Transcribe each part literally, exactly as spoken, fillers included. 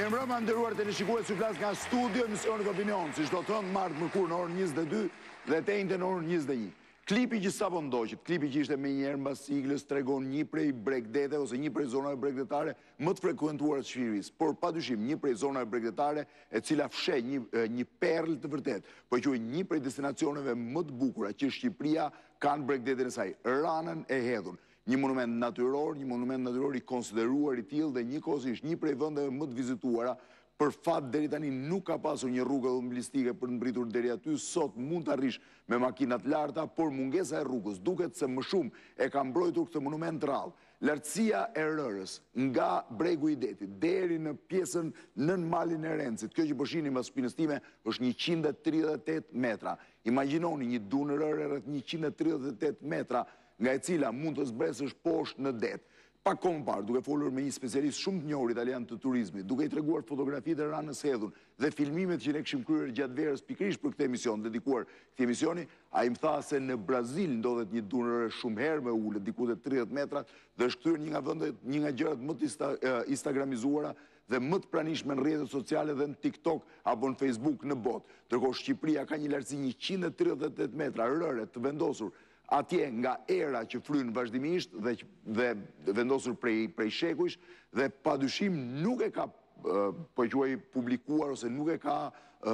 Mirë mbrëma, nderuar teleshikues, që flas nga studio emisionit Opinion, si çdo të martë mërkur në orën njëzet e dy dhe të njëjtën në orën njëzet e një. Klipi që sapo ndoqët, klipi që ishte me njerë mbas siglës, tregon një prej bregdete ose një prej zonave bregdetare më të frekuentuara të Shqipërisë, por padyshim një prej zonave bregdetare e cila fsheh një, një perl të vërtet, po quhet një prej destinacioneve më të bukura që Shqipëria kanë bregdeten e saj, Ranën e Hedhun. Një monument natyror, një monument natyror i konsideruar i tillë dhe njëkohësisht një prej vendeve më të vizituara. Për fat deri tani nuk ka pasur një rrugë automobilistike për të mbritur deri aty. Sot mund të arrish me makinat larta, por mungesa e rrugës duket se më shumë e ka mbrojtur këtë monument rrallë. Lartësia e rërës nga bregu i detit deri në pjesën nën malin e Rencit, kjo që po shihni mbas shpinës time, është njëqind e tridhjetë e tetë metra. Imagjinoni një dunë rëre rreth njëqind e tridhjetë e tetë metra, nga e cila mund të zbresësh poshtë në det. Pak kohë më parë, duke folur me një specialist shumë të njohur italian të turizmit, duke i treguar fotografitë e Ranës Hedhun dhe filmimet që ne kishim kryer gjatë verës pikërisht për këtë emision, dedikuar këtij emisioni, ai më tha se në Brazil ndodhet një dunër shumë herë me ulët, diku te tridhjetë metra, dhe është kthyer një nga vendet, një nga gjërat më të instagramizuara dhe më të pranishme në rrjetet sociale dhe në TikTok apo në Facebook në botë. Ndërkohë Shqipëria ka një lartësi njëqind e tridhjetë e tetë metra rëre të vendosur atje nga era që frynë vazhdimisht dhe, dhe vendosur prej, prej shekujsh dhe padyshim nuk e ka uh, po quaj publikuar ose nuk e ka uh,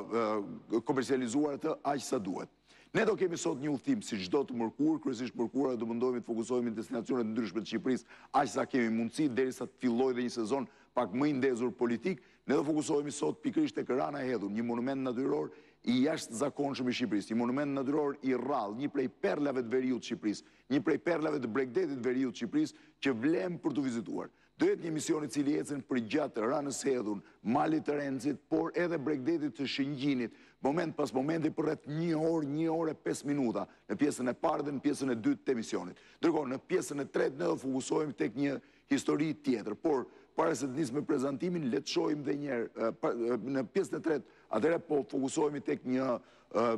uh, komercializuar atë aq sa duhet. Ne do kemi sot një udhtim si çdo të mërkur, kryesisht mërkura do mundohemi të fokusohemi në destinacione të ndryshme të Shqipërisë, aq sa kemi mundësi derisa të fillojë dhe një sezon pak më i ndezur politik. Ne do fokusohemi sot pikërisht tek Rana e Hedhun, një monument natyror i jashtëzakonshëm i Shqipërisë, një monument natyror i rrallë, një prej perlave të veriut të Shqipërisë, një prej perlave të bregdetit të veriut të Shqipërisë që vlen për të vizituar. Do jetë një emision i cili ecën përgjatë Ranës Hedhun, malit të Rencit, por edhe bregdetit të Shëngjinit, moment pas momenti për rreth një orë, një orë e pesë minuta, në pjesën e parë dhe në pjesën e dytë të emisionit. Ndërkohë, në pjesën e tretë ne do fokusohemi tek një histori tjetër, por para se të nisë me prezantimin, le të shohim dhe njerë, në pjesën e tretë, atëherë po fokusohemi tek një uh,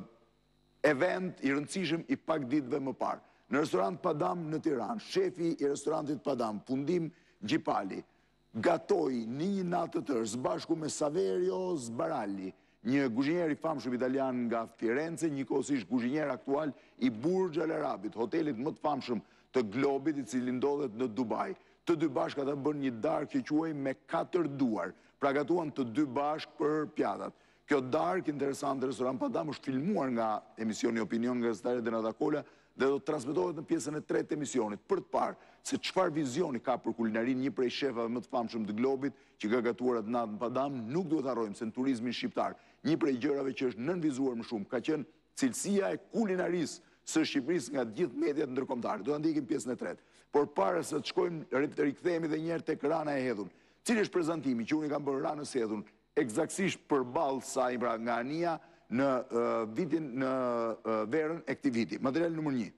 event i rëndësishëm i pak ditëve më parë. Në restorant Padam në Tiranë, shefi i restorantit Padam, Fundim Gjipali, gatoi në një natë të tërë, së bashku me Saverio Sbaralli, një kuzhinier i famshëm italian nga Firenze, njëkohësisht kuzhinier aktual i Burj Al Arabit, hotelit më të famshëm të globit, i cili ndodhet në Dubai. Të dy bashkë ata bën një darkë që quaj me katër duar, pra gatuan të dy bashkë për pjatat. Kjo darkë interesante restorant Padam është filmuar nga emisioni Opinion nga gazetare Denata Kola dhe do të transmetohet në pjesën e tretë të emisionit për të parë se çfarë vizioni ka për kulinarin një prej shefave më të famshëm të globit që ka gatuar atë natë në Padam. Nuk duhet harrojmë se në turizmin shqiptar një prej gjërave që është nënvizuar më shumë ka qenë cilësia e kulinarisë së Shqipërisë nga të gjithë mediat ndërkombëtare. Do ta ndikim pjesën e tretë. Por para se të shkojmë të rikthehemi edhe një herë tek Rana e Hedhun. Cili është prezantimi që unë kam bërë Ranës së Hedhun eksaktësisht përballë saj pra nga Ania në uh, vitin në uh, verën e këtij viti. Material numër një.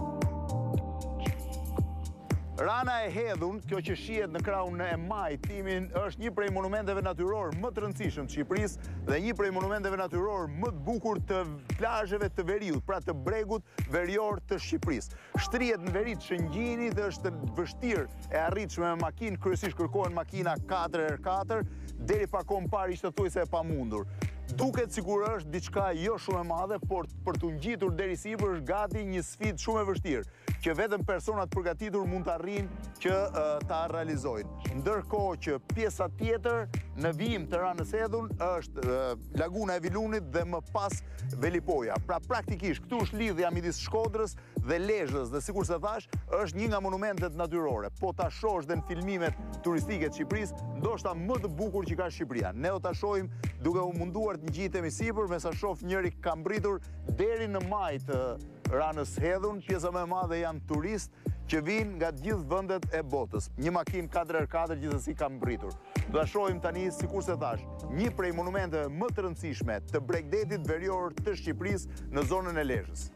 Rana e Hedhun, kjo që shihet në krahun e Majtimin, është një prej monumenteve natyror më të rëndësishëm të Shqipërisë dhe një prej monumenteve natyror më të bukur të plazheve të veriut, pra të bregut verior të Shqipërisë. Shtrihet në veri të Shëngjinit dhe është vështirë e arritshme me makinë, kryesisht kërkohen makina katër për katër, deri pak kohë më parë ishte thuajse e pamundur. Duket sikur është diçka jo shumë e madhe, por për të ngjitur deri sipër është gati një sfidë shumë e vështirë, që vetëm personat përgatitur mund të arrijnë që uh, ta realizojnë. Ndërkohë që pjesa tjetër në vijim të Ranës Hedhun është uh, Laguna e Vilunit dhe më pas Velipoja. Pra praktikisht këtu është lidhja midis Shkodrës dhe Lezhës dhe sikur se thash, është një nga monumentet natyrore. Po ta shohësh dhe në filmimet turistike të Shqipërisë, ndoshta më të bukur që ka Shqipëria. Ne do ta shohim duke u munduar të ngjitemi sipër, me sa shoh njëri ka mbritur deri në maj të Ranës Hedhun. Pjesa më e madhe janë turistë që vinë nga të gjithë vendet e botës. Një makinë katër për katër gjithsesi ka mbritur. Do ta shohim tani, sikur se thash, një prej monumenteve më të rëndësishme të bregdetit verior të Shqipërisë në zonën e Lezhës.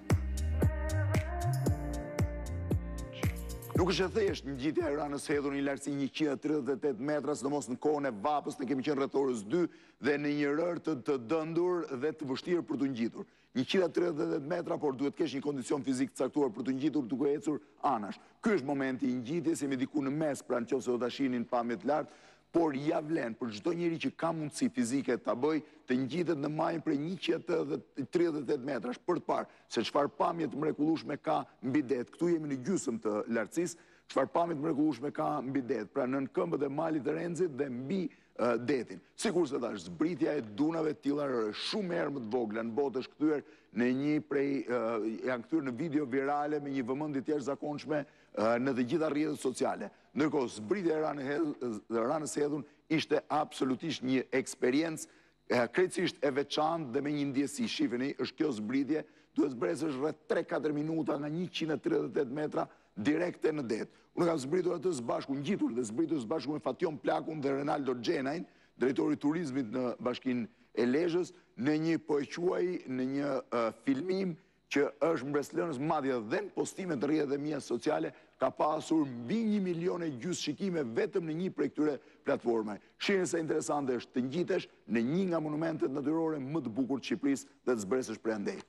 Nuk është e thjesht një ngjitja e Ranës Hedhun në lartësi njëqind e tridhjetë e tetë metra, sidomos në kohën e vapës, ne kemi qenë rreth orës dy dhe në një rër të, të dëndur dhe të vështirë për të ngjitur. njëqind e tridhjetë e tetë metra, por duhet kesh një kondicion fizik të caktuar për të ngjitur duke ecur anash. Ky është momenti i ngjitjes, jemi diku në mes, pra nëse do ta shihnin pamjet lart, por ja vlen për çdo njeri që ka mundësi fizike ta bëj, të ngjitet në majën prej njëqind e tridhjetë e tetë metrash për të parë se çfarë pamje të mrekullueshme ka mbi det. Këtu jemi në gjysmë të lartësisë, çfarë pamje të mrekullueshme ka mbi det, pra nën këmbët e malit të Renzit dhe mbi uh, detin. Sikur se thash, zbritja e dunave të tilla është shumë herë më të vogla në botë, është kthyer në një prej uh, janë kthyer në video virale me një vëmendje të jashtëzakonshme uh, në të gjitha rrjetet sociale. Ndërkohë, zbritja e Ranës Hedhun ishte absolutisht një eksperiencë eh, krejtësisht e veçantë dhe me një ndjesi. Shifeni, është kjo zbritje, duhet zbresësh rreth tre katër minuta nga njëqind e tridhjetë e tetë metra direkte në det. Unë kam zbritur atë së bashku, ngjitur dhe zbritur së bashku me Fatjon Plakun dhe Renaldo Gjenajn, drejtori i turizmit në Bashkinë e Lezhës, në një po e quaj në një uh, filmim që është mbreslënës madje dhe në postimet të rrjetet e mia sociale, ka pasur mbi një milion e gjys shikime vetëm në një prej këtyre platformave. Shihni sa interesante është të ngjitesh në një nga monumentet natyrore më të bukur të Shqipërisë dhe të zbresësh prej andej.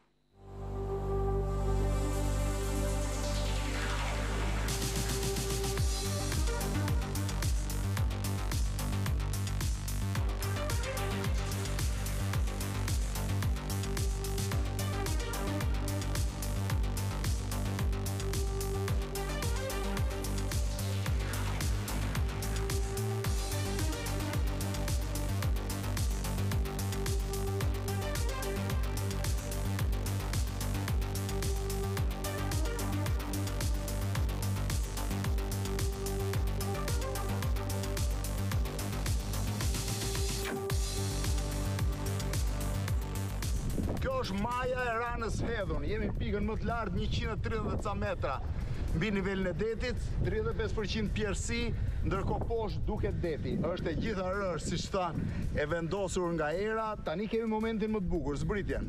Kjo është maja e Ranës Hedhun. Jemi pikën më të lartë njëqind e tridhjetë ca metra mbi nivelin e detit, tridhjetë e pesë përqind pjerësi, ndërkohë poshtë duket deti. Është e gjitha rrështë, siç thanë, e vendosur nga era. Tani kemi momentin më të bukur, zbritjen.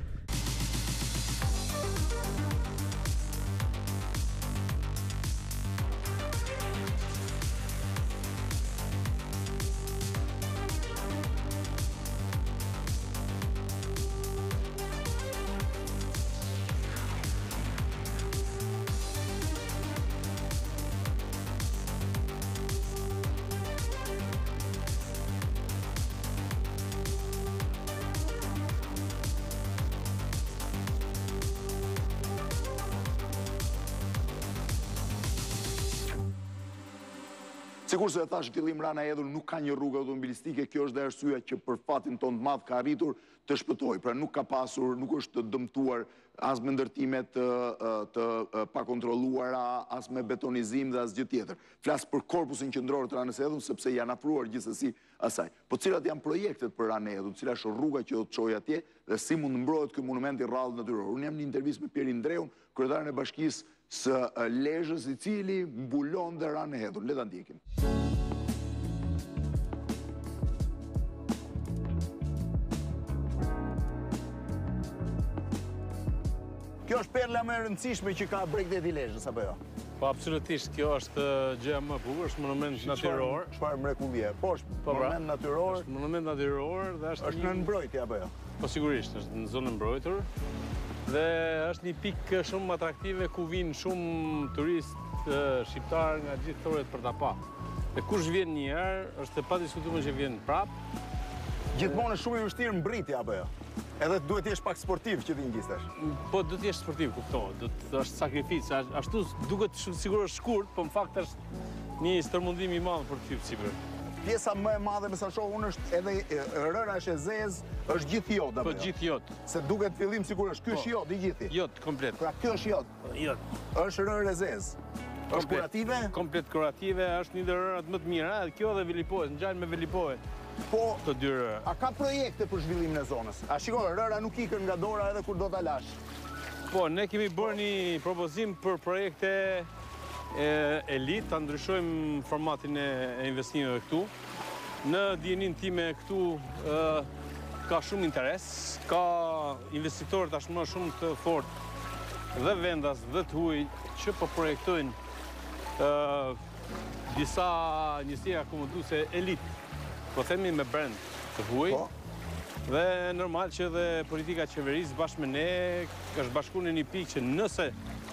Sikur se e thash, fillim Rana Hedhun nuk ka një rrugë automobilistike, kjo është dhe arsyeja që për fatin tonë të madh ka arritur të shpëtojë. Pra nuk ka pasur, nuk është dëmtuar as me ndërtimet të, të pakontrolluara, as me betonizim dhe as gjë tjetër. Flas për korpusin qendror të Ranës Hedhun sepse janë afruar gjithsesi asaj. Po cilat janë projektet për Ranë Hedhun, cila është rruga që do të çojë atje dhe si mund mbrohet ky monument i rrallë natyror. Unë jam në intervistë me Pierin Ndreun, kryetarin e bashkisë së Lezhës, i cili mbulon dhe Ranë Hedhun. Le ta ndjekim. Kjo është perla më e rëndësishme që ka Bregdeti i Lezhës, apo jo? Po, absolutisht, kjo është gjëja më e bukur, është monument natyror. Çfarë mrekullie? Po, është monument natyror. Është monument natyror dhe është është në mbrojtje apo jo? Po sigurisht, është në zonë mbrojtur. Dhe është një pikë shumë atraktive ku vinë shumë turistë shqiptar nga gjithë thoret për ta pa. Dhe kush vjen një herë, është e padiskutueshme që vjen prapë. Gjithmonë është shumë i vështirë mbritja apo jo? Edhe duhet të jesh pak sportiv që ti ngjistesh. Po duhet të jesh sportiv, kuptohet. Do të është sakrificë, ashtu duket sigurisht shkurt, po në fakt është një stërmundim i madh për të hyrë sipër. Pjesa më e madhe me sa shoh unë është edhe rëra është e zezë, është gjithë jod apo jo? Po gjithë jod. Se duket fillim sikur është ky është jod i gjithi. Jod komplet. Pra ky është jod. Jod. Është rërë e zezë. Është kurative? Komplet kurative, është një ndër rërat më të mira, edhe kjo dhe velipohet, ngjan me velipohet. Po, të dy rëra. A ka projekte për zhvillimin e zonës? A shiko, rëra nuk ikën nga dora edhe kur do ta lash. Po, ne kemi bërë një propozim për projekte elit, ta ndryshojmë formatin e investimeve këtu. Në dijenin time këtu ka shumë interes, ka investitorë tashmë shumë të fortë dhe vendas dhe të huaj që po projektojnë disa njësia akomoduese elit, po themi me brand të huaj. Dhe normal që dhe politika qeverisë bashkë me ne është bashkuar në një pikë që nëse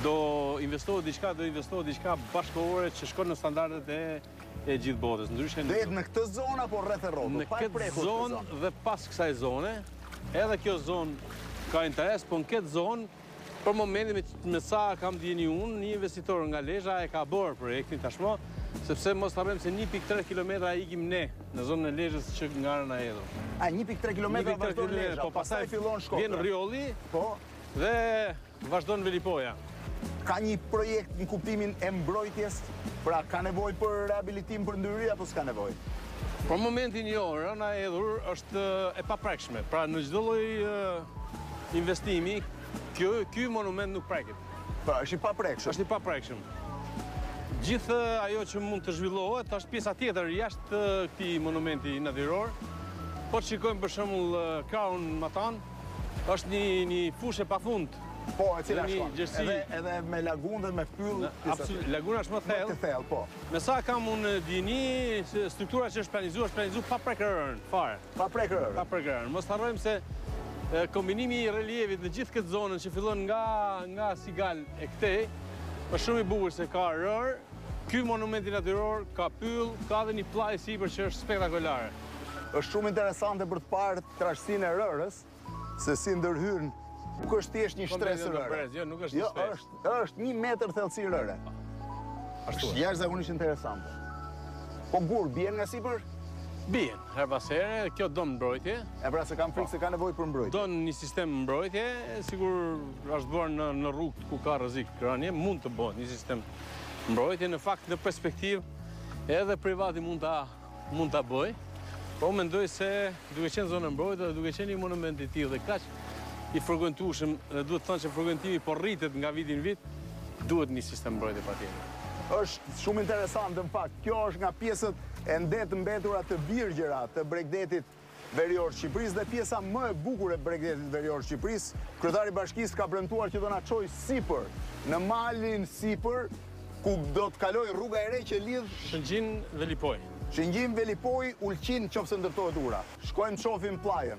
do investohet diçka, do investohet diçka bashkëkohore që shkon në standardet e e gjithë botës. Ndryshe Do jetë në këtë zonë apo rreth e rrotës? në këtë zonë dhe pas kësaj zone, edhe kjo zonë ka interes, po në këtë zonë, për momentin me, me sa kam djeni unë, një investitor nga Lezhë e ka bërë projektin tashmë, sepse mos të harrojmë se një pikë tre kilometra ikim ne në zonën e Lezhës që nga Ana e Hedhur. A një pikë tre kilometra vazhdon Lezhë, po pastaj fillon Shkodra. Vjen Rjolli, po, dhe vazhdon Velipoja. Ka një projekt në kuptimin e mbrojtjes, pra ka nevojë për rehabilitim për ndërhyrje apo s'ka nevojë? Për momentin jo, Ana e Hedhur është e paprekshme. Pra në çdo lloj investimi, kjo ky monument nuk preket. Pra është i paprekshëm. Është i paprekshëm. Gjithë ajo që mund të zhvillohet është pjesa tjetër jashtë këtij monumenti natyror. Po të shikojmë për shembull krahun Matan, është një një fushë pafund. Po, e cila një shkon. gjërsi- Edhe edhe me lagunë dhe me pyll. Absolutisht, laguna është më Më të thellë. thellë, po. Me sa kam unë dini, se struktura që është planizuar, është planizuar pa prekërën, fare. Pa prekërë. Pa prekërën. Mos të harrojmë se e, kombinimi i relievit në gjithë këtë zonën që fillon nga, nga Sigal e këtej, është shumë i bukur se ka rër, ky monumenti natyror ka pyll, ka dhe një plaj sipër që është spektakolare. Është shumë interesante për të parë trashësinë e rërës, se si ndërhyn. Nuk është thjesht një shtresë Komplet rëre. ndërbrez, jo, nuk është një Jo, shtresë. është është një metër thellësi rëre. Ashtu Është jashtëzakonisht interesante. Po gur bjen nga sipër? Bien, her pas here, kjo do mbrojtje, E pra se kam frikë se ka nevojë për mbrojtje. do një sistem mbrojtje, sigur është bërë në, në rrugë ku ka rrezik rënje, mund të bëhet një sistem mbrojtje, në fakt në perspektivë edhe privati mund ta mund ta bëj. Po mendoj se duke qenë zonë mbrojtje dhe duke qenë një monument i tillë dhe kaq i frekuentueshëm, dhe duhet të thonë që frekuentimi po rritet nga viti në vit, duhet një sistem mbrojtje patjetër. Është shumë interesante në fakt. Kjo është nga pjesët e ndetë mbetura të virgjera të Bregdetit Verior Shqipërisë dhe pjesa më e bukur e Bregdetit Verior Shqipërisë. Kryetari i bashkisë ka premtuar që do na çojë sipër, në malin sipër, ku do të kaloj rruga e re që lidh Shëngjin dhe Lipoj. Shëngjim, Velipoj, Ulqin, qofse ndërtohet ura. Shkojmë të shohim plajën.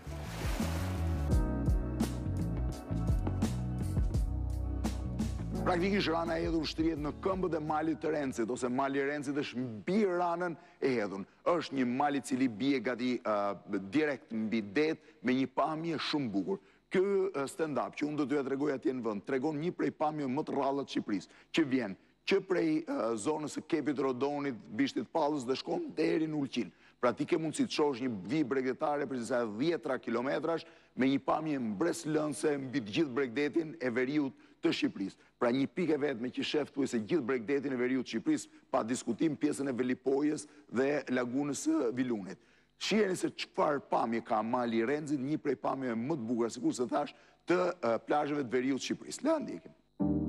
Praktikisht rana e Hedhur shtrihet në këmbët e malit të Rencit, ose mali i Rencit është mbi ranën e Hedhur. Është një mal i cili bie gati uh, direkt mbi det me një pamje shumë bukur. Ky uh, stand-up që unë do t'ju tregoj atje në vend, tregon një prej pamjeve më të rralla të Shqipërisë, që vjen që prej uh, zonës së Kepit Rodonit, Bishtit Pallës dhe shkon deri në Ulqin. Pra ti ke mundësi të shohësh një vijë bregdetare për disa dhjetra kilometrash me një pamje mbreslënse mbi të gjithë Bregdetin e veriut të Shqipërisë. Pra një pikë vetme që shef thuaj se gjithë Bregdetin e veriut të Shqipërisë, pa diskutim pjesën e Velipojës dhe lagunës së Vilunit. Shiheni se çfarë pamje ka mali i Rencit, një prej pamjeve më të bukura, sikur se thash, të uh, plazheve të veriut të Shqipërisë. Le ndjekim.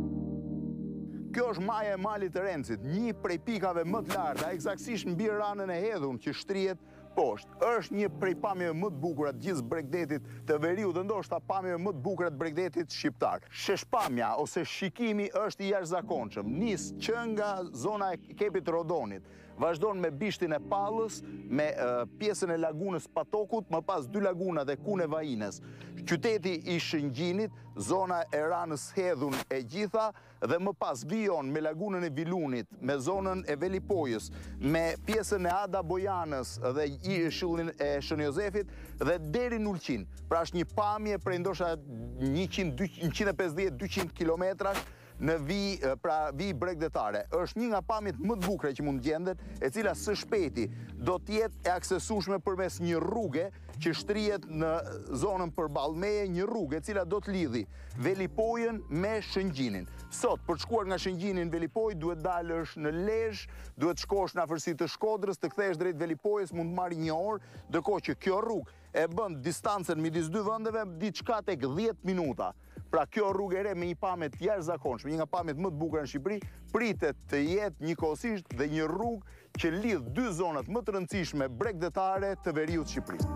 Kjo është maja e malit të Rencit, një prej pikave më të larta, eksaktësisht mbi ranën e Hedhun që shtrihet poshtë. Është një prej pamjeve më të bukura të gjithë Bregdetit të veriut dhe ndoshta pamjeve më të bukura të Bregdetit shqiptar. Sheshpamja ose shikimi është i jashtëzakonshëm. Nis që nga zona e Kepit Rodonit, vazhdon me Bishtin e Pallës, me uh, pjesën e lagunës Patokut, më pas dy laguna dhe Kune Vajines. Qyteti i Shëngjinit, zona e ranës Hedhun e gjitha, dhe më pas vijon me lagunën e Vilunit, me zonën e Velipojës, me pjesën e Ada Bojanës dhe i shëllin e Shën Jozefit dhe deri në Ulqin. Pra është një pamje prej ndoshta njëqind e pesëdhjetë dyqind kilometrash në vi, pra vi bregdetare. Është një nga pamjet më të bukura që mund gjendet, e cila së shpejti do të jetë e aksesueshme përmes një rruge që shtrihet në zonën përballë meje, një rrugë e cila do të lidhi Velipojën me Shëngjinin. Sot, për të shkuar nga Shëngjini në Velipoj, duhet dalësh në Lezhë, duhet shkosh në afërsi të Shkodrës, të kthehesh drejt Velipojës, mund të marrë një orë, ndërkohë që kjo rrugë e bën distancën midis dy vendeve diçka tek dhjetë minuta. Pra kjo rrugë e re me një pamje të jashtëzakonshme, një nga pamjet më të bukura në Shqipëri, pritet të jetë njëkohësisht dhe një rrugë që lidh dy zonat më të rëndësishme bregdetare të veriut të Shqipërisë.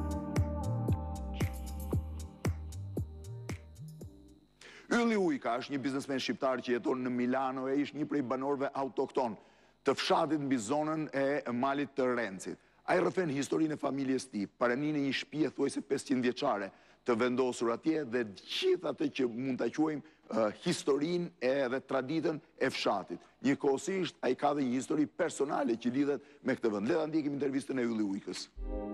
Ylli Ujka është një biznesmen shqiptar që jeton në Milano e ishte një prej banorëve autokton të fshatit mbi zonën e malit të Rencit. Ai rrëfen historinë e familjes tij, paraninë një shtëpi thuajse pesëqind vjeçare të vendosur atje dhe gjithë atë që mund ta quajmë historinë edhe traditën e fshatit. Njëkohësisht, ai ka dhe një histori personale që lidhet me këtë vend. Le ta ndjekim intervistën e Ylli Ujkës.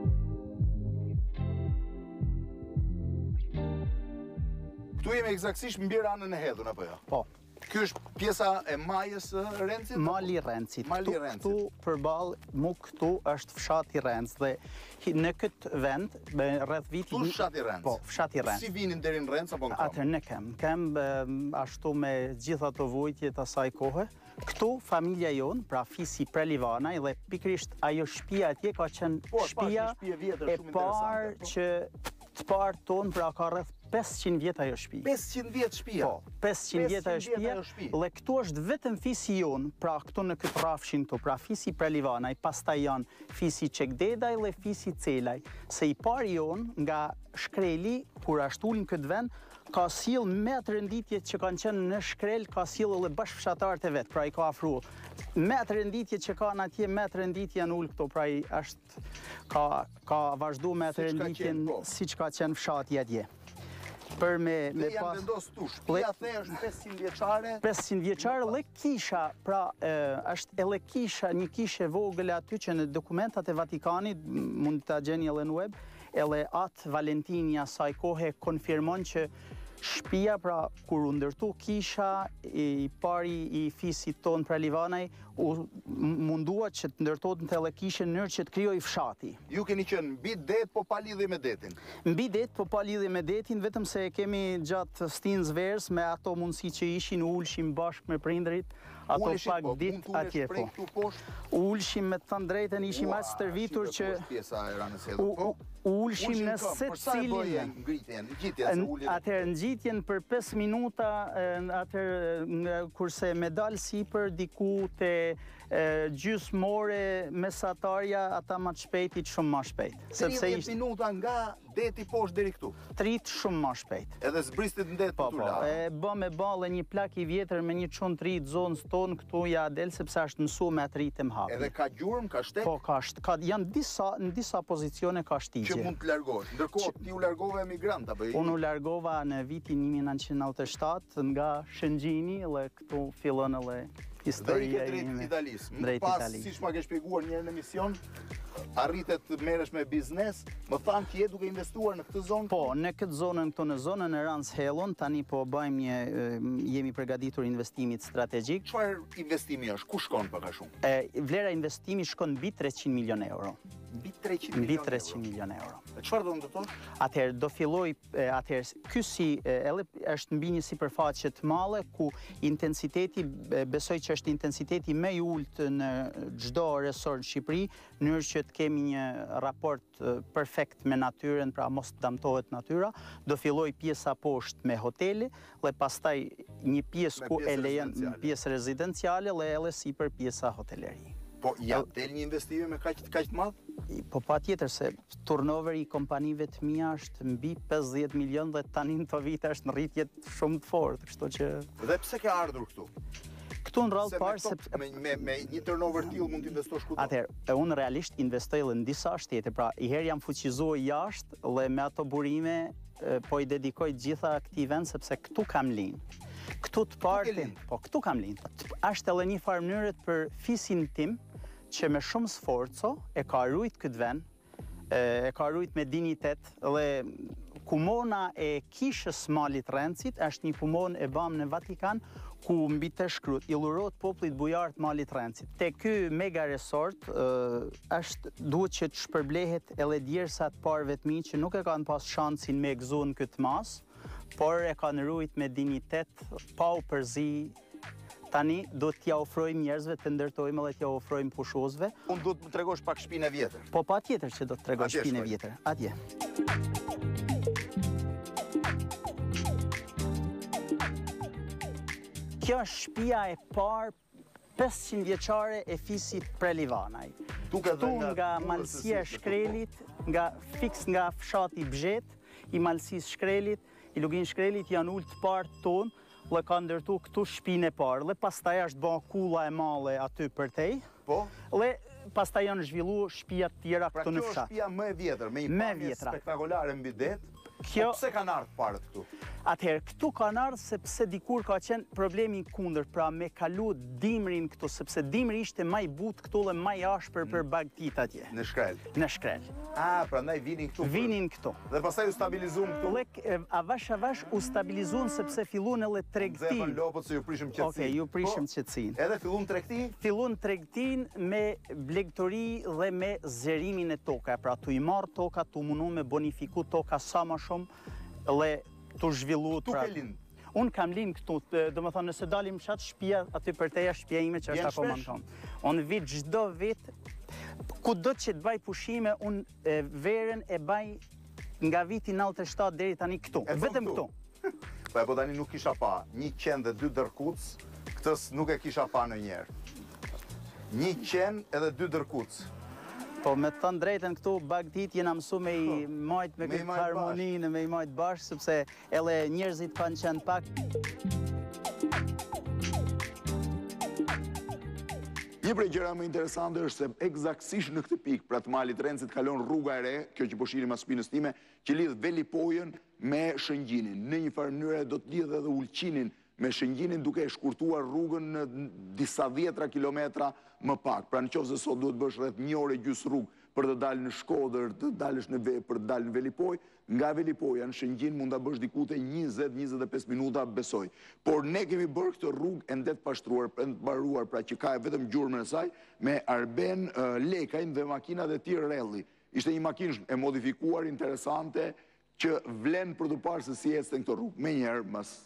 Këtu jemi eksaktësisht mbi ranën e hedhun, apo jo? Po. Ky është pjesa e majës së Rencit? Mali i Rencit. Mali i Këtu- Rencit. Këtu përballë mu këtu është fshati Renc dhe hi- në këtë vend me rreth viti Këtu është fshati Renc. Po, fshati Renc. Si vinin deri në Renc apo në Kam? Atëherë ne kem, kem em, ashtu me gjitha të vujtjet asaj kohe. Këtu familja jon, pra fisi Prelivanaj dhe pikrisht ajo shtëpia atje ka qenë Po, është shtëpia pas një shtëpi e vjetër e shumë parë interesante, po. që të parë ton, pra ka rreth pesëqind vjet ajo shtëpi. pesëqind vjet shtëpia. Po, pesëqind vjet ajo pesëqind vjet shtëpia, ajo shtëpi. dhe këtu është vetëm fisi jon, pra këtu në këtë rrafshin këtu, pra fisi Prelivanaj, pastaj janë fisi Çekdedaj dhe fisi Celaj. Se i pari jon nga shkreli, kur ashtu ulën këtë vend, ka sill me atë renditjet që kanë qenë në shkrel, ka sill edhe bashkëfshatarët e vet, pra i ka afruar. Me atë renditjet që kanë atje, me atë renditje janë ulë këtu, pra i është ka ka vazhdu me atë Siç ka renditjen qenë, po. siç ka qenë fshati atje. Për me me Dhe janë pas vendosur tu. Shtëpia the është pesëqind vjeçare. pesëqind vjeçare dhe kisha, pra e, është edhe kisha, një kishë e vogël aty që në dokumentat e Vatikanit, m- mund ta gjeni edhe në web, edhe atë Valentini asaj kohe konfirmon që shtëpia, pra kur u ndërtu kisha i pari i fisit ton Prelivanaj, u mundua që të ndërtohet edhe kishë në mënyrë që të krijojë fshati. Ju keni qenë mbi det, po pa lidhje me detin. Mbi det, po pa lidhje me detin, vetëm se kemi gjatë stinës verës me ato mundësi që ishin, ulshim bashkë me prindrit, ato Uleshit, pak po, dit mund t'ulesh atje prej po. këtu poshtë. Ulshim me të thënë drejtën, ishim Ua, aq stërvitur shive, që po, është pjesa e ranës u, hedhur, po. u, ulshim në këmbë, se për sa e bëje cilin. ngritjen, ngjitjen se ulin. Atëherë ngjitjen për pesë minuta, e, atëherë nga- kurse me dal sipër diku te e, gjysmore mesatarja, ata më të shpejtit shumë më shpejt. Sepse tridhjetë ishte minuta nga deti poshtë deri këtu. trit shumë më shpejt. Edhe zbristit në det Po, për po, t'u la. e bë me ballë një plak i vjetër me një çon tri të zonës tonë këtu ja del sepse është mësuar me atë ritëm hapi. Edhe ka gjurmë, ka shtek Po ka sht- ka janë disa në disa pozicione ka që shtigje. mund të largohesh. Ndërkohë ti u largove emigrant apo? Unë u largova në vitin një mijë nëntëqind e nëntëdhjetë e shtatë nga Shëngjini dhe këtu fillon edhe Dhe i historia ke drejt ime. Italisë. Më Drejt pas, Italisë. siç ma ke shpjeguar një herë në emision, arritet të merresh me biznes, më thanë që je duke investuar në këtë zonë. Po, në këtë zonën këtu, në zonën e Rans Hellon, tani po bëjmë një, e, jemi përgatitur investimit strategjik. Çfarë investimi është? Ku shkon pak a shumë? E, vlera investimi shkon mbi treqind milion euro. Mbi treqind Mbi milion treqind euro. milion euro. E çfarë do të thosh? Atëherë do filloj, e, atëherë ky si e, edhe është mbi një sipërfaqe të madhe ku intensiteti e, besoj që është intensiteti më i ulët në çdo resort në Shqipëri, në mënyrë që të kemi një raport e, perfekt me natyrën, pra mos të damtohet natyra. Do filloj pjesa poshtë me hotele dhe pastaj një pjesë Me ku e pjesë lejon rezidenciale. pjesë rezidenciale dhe edhe sipër pjesa hoteleri. Po ja del një investimi me kaq kaq të madh? I- Po pa tjetër se turnoveri i kompanive të mia është mbi pesëdhjetë milion dhe tani në të vite është në rritje shumë të fortë, kështu që Dhe pse ke ardhur këtu? këtu në rrallë Se me, parë këto- sepse me, me, me një turnover tillë mund të investosh kudo. atëherë e unë realisht investoj edhe në disa shtete, pra i herë jam fuqizuar jashtë dhe me ato burime e, po i dedikoj gjitha aktiven sepse këtu kam linë. Këtu të ke partë, linë? po këtu kam linë. Është edhe një farë mënyrët për fisin tim që me shumë sforco e ka rujt këtë vend, e ka rujt me dignitet dhe kumona e kishës Malit Rencit është një kumon e bamë në Vatikan ku mbi të shkruhet i lurot popullit bujar të Malit Rencit. Te ky mega resort ë, është duhet që të shpërblehet edhe djersat parëve të mi që nuk e kanë pas shansin me gëzu në këtë mas, por e kanë rujt me dignitet pa u përzi. Tani do t'ja ofrojmë njerëzve të ndërtojmë dhe t'ja ofrojmë pushuzve. Unë do të më tregosh pak shtëpinë e vjetër. Po pa tjetër që do të tregoj Atje shtëpinë e shkoj. vjetër. Atje. Kjo është shtëpia e parë pesëqind vjeçare e fisit Prelivanaj. Duket Këtu dhe nga kurës së malësia e sisë, shkrelit, nga fiks nga fshati Bzhet, i malësisë shkrelit, i lugin shkrelit janë ullë të partë tonë, dhe ka ndërtu këtu shtëpinë e parë, dhe pastaj është bën kulla e madhe aty përtej, Po? dhe pastaj janë zhvilluar shtëpia të tjera Pra këtu kjo në është fshat. shtëpia më e vjetër, me një Më pamje vjetra. spektakolare mbi det. Kjo, Po pse kanë ardhur parët këtu? atëherë, këtu kanë ardhur sepse dikur ka qenë problemi kundër, pra me kalu dimrin këtu, sepse dimri ishte më i butë këtu dhe më i ashpër për bagtit atje. Në shkrel. Në shkrel. Ah, prandaj vinin këtu. për- Vinin këtu. Dhe pastaj u stabilizuan këtu. Lek, e, avash avash u stabilizuan sepse fillun edhe tregti. Nxefën lopët se ju prishëm qetësinë. Okej, ju prishëm Po, qetësinë. Edhe fillun tregti? Fillun tregtin me blegtori dhe me zerimin e toka, pra tu i marr toka, tu mundu me bonifiku toka sa më shumë dhe tu zhvillu. Tu pra, ke lind? Unë kam lind këtu, do më thonë, nëse dalim shatë shtëpia, aty për teja shtëpia ime që Vjen është akoma shpesh? në tonë. Unë vit çdo vit, ku do që të baj pushime, unë e, verën e baj nga viti nëntëdhjetë e shtatë deri tani këtu, E thon vetëm këtu? këtu. Po e po tani nuk kisha pa. Një qenë dhe dy dërkuc, këtës nuk e kisha pa në njerë. Një qenë edhe dy dërkuc. Po me të thënë drejtën këtu bagtit jena mësu me i majt me me i këtë majt harmoninë, me i majt bashkë, sepse edhe njerëzit kanë qenë pak. Një prej gjëra më interesante është se eksaktësisht në këtë pikë, pra të malit Rencit kalon rruga e re, kjo që po shihni mas shpinës time, që lidh Velipojën me Shëngjinin. Në një farë mënyrë do të lidh edhe Ulqinin me Shëngjinin, duke e shkurtuar rrugën në disa dhjetra kilometra më pak. Pra në qoftë se sot duhet bësh rreth një orë e gjys rrugë për të dalë në Shkodër, të dalësh në ve, për të dalë në Velipoj, nga Velipoja në Shëngjin mund ta bësh diku te njëzet njëzet e pesë minuta, besoj. Por ne kemi bërë këtë rrugë ende të pashtruar, ende të mbaruar, pra që ka vetëm gjurmën e saj, me Arben uh, Lekajn dhe makinat e tij Relli. Ishte një makinë e modifikuar, interesante, që vlen për të parë se si ecën këto rrugë. Me njerë, mas...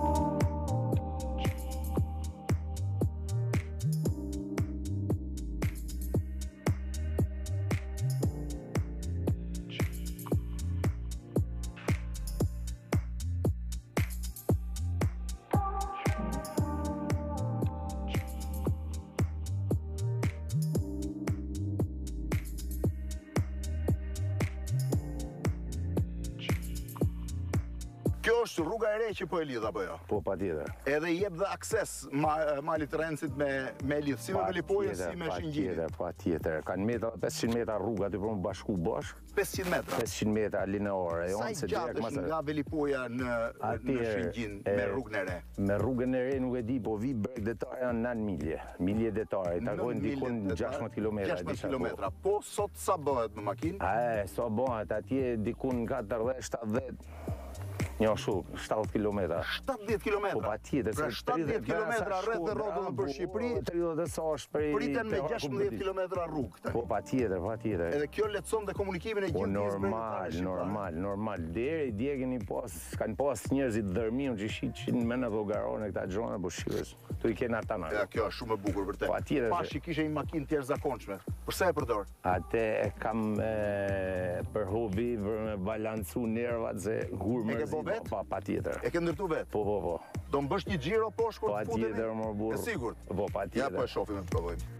Kjo është rruga e re që po e lidh apo jo? Po, pa tjetër. Edhe i jep dhe akses ma, malit Rencit me, me lidh, si me Velipojën, si me Shëngjinin. Pa tjetër, pa tjetër. Kanë metra, pesëqind metra rruga aty për më bashku bashk. pesëqind metra. pesëqind metra lineore. Sa i gjatë është nga Velipoja në, në Shëngjin me rrugën e re? Me rrugën e re nuk e di, po vi breg detare janë nëntë milje. Milje detare, i takojnë dikun gjashtëdhjetë kilometra. gjashtëdhjetë kilometra. Po sot sa bëhet me makinë? A, so bëhet, atje dikun katërdhjetë shtatëdhjetë. Jo, shu, shtatëdhjetë kilometra. shtatëdhjetë kilometra? Po pa tjetër. Pra shtatëdhjetë kilometra rreth e rrotullën për Shqipëri, tridhjetë sa është prej... priten me gjashtëdhjetë kilometra rrugë tani. Po pa tjetër, pa tjetër. Edhe kjo lehtëson dhe komunikimin e Po gjithë normal, normal, normal. Deri dje keni pas, kanë pas njerëzit dërmiun që shiqin me në llogarone këta gjona, po shikës. Tu i kena ata na. Ja, kjo është shumë e bukur vërtet. Po atjetër. Pashi kishe një makinë të jashtëzakonshme. Përse e përdor? Atë e kam e, për hobi, për me balancu nervat se gur E ke mërzit. bo vet? Pa, pa tjetër. E ke ndërtu vetë? Po, po, po. Do mbësh një xhiro poshtë kur Po të futemi? atjetër, më burr. E sigurt? Po, pa Ja, po e tjetër. shohim e të provojmë.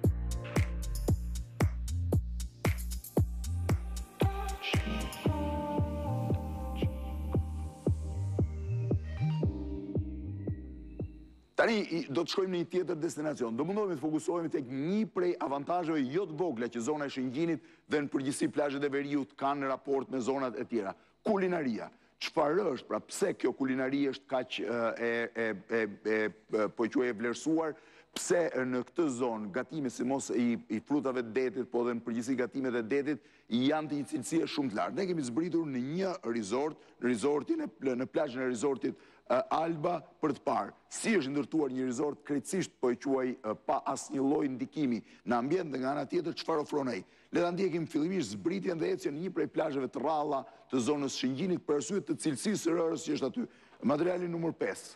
Tani i- do të shkojmë në një tjetër destinacion. Do mundohemi të fokusohemi tek një prej avantazheve jo të vogla që zona e Shëngjinit dhe në përgjithësi plazhet e Veriut kanë në raport me zonat e tjera. Kulinaria. Çfarë është, pra pse kjo kulinari është kaq e, e, e, e, e po quaj e vlerësuar, pse në këtë zonë gatime si mos i, i frutave të detit, po dhe në përgjithësi gatimet e detit janë të një cilësie shumë të lartë. Ne kemi zbritur në një resort, në resortin e, në plazhin e resortit uh, Alba për të parë si është ndërtuar një resort krejtësisht po e quaj uh, pa asnjë lloj ndikimi në ambient dhe nga ana tjetër çfarë ofron ai. Le ta ndjekim fillimisht zbritjen dhe ecjen në një prej plazheve të rralla të zonës Shëngjinit për arsye të cilësisë së rërës që është aty. Materiali numër pesë.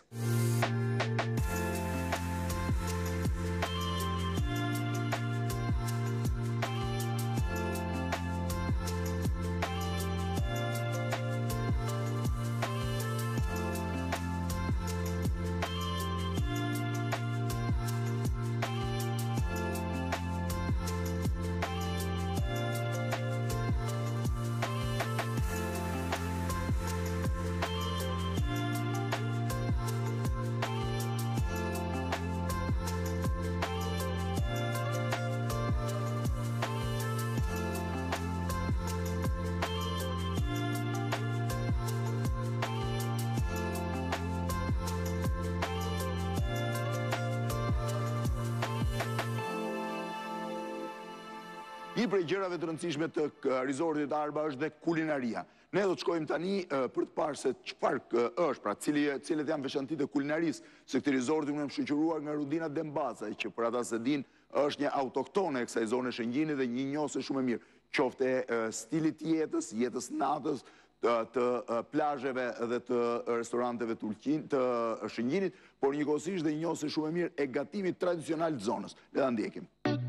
Një prej gjërave të rëndësishme të resortit Arba është dhe kulinaria. Ne do të shkojmë tani për të parë se çfarë është, pra cilet janë veçantitë e kulinarisë se këtij resorti unë jam shoqëruar nga Rudina Dembacaj, që për ata se din është një autoktone e kësaj zone Shëngjinit dhe një njohëse shumë e mirë, qoftë e stilit jetës, jetës natës, të plazheve dhe të restoranteve të Shëngjinit, por njëkohësisht dhe një njohëse shumë e mirë e gatimit tradicional të zonës. Le ta ndjekim.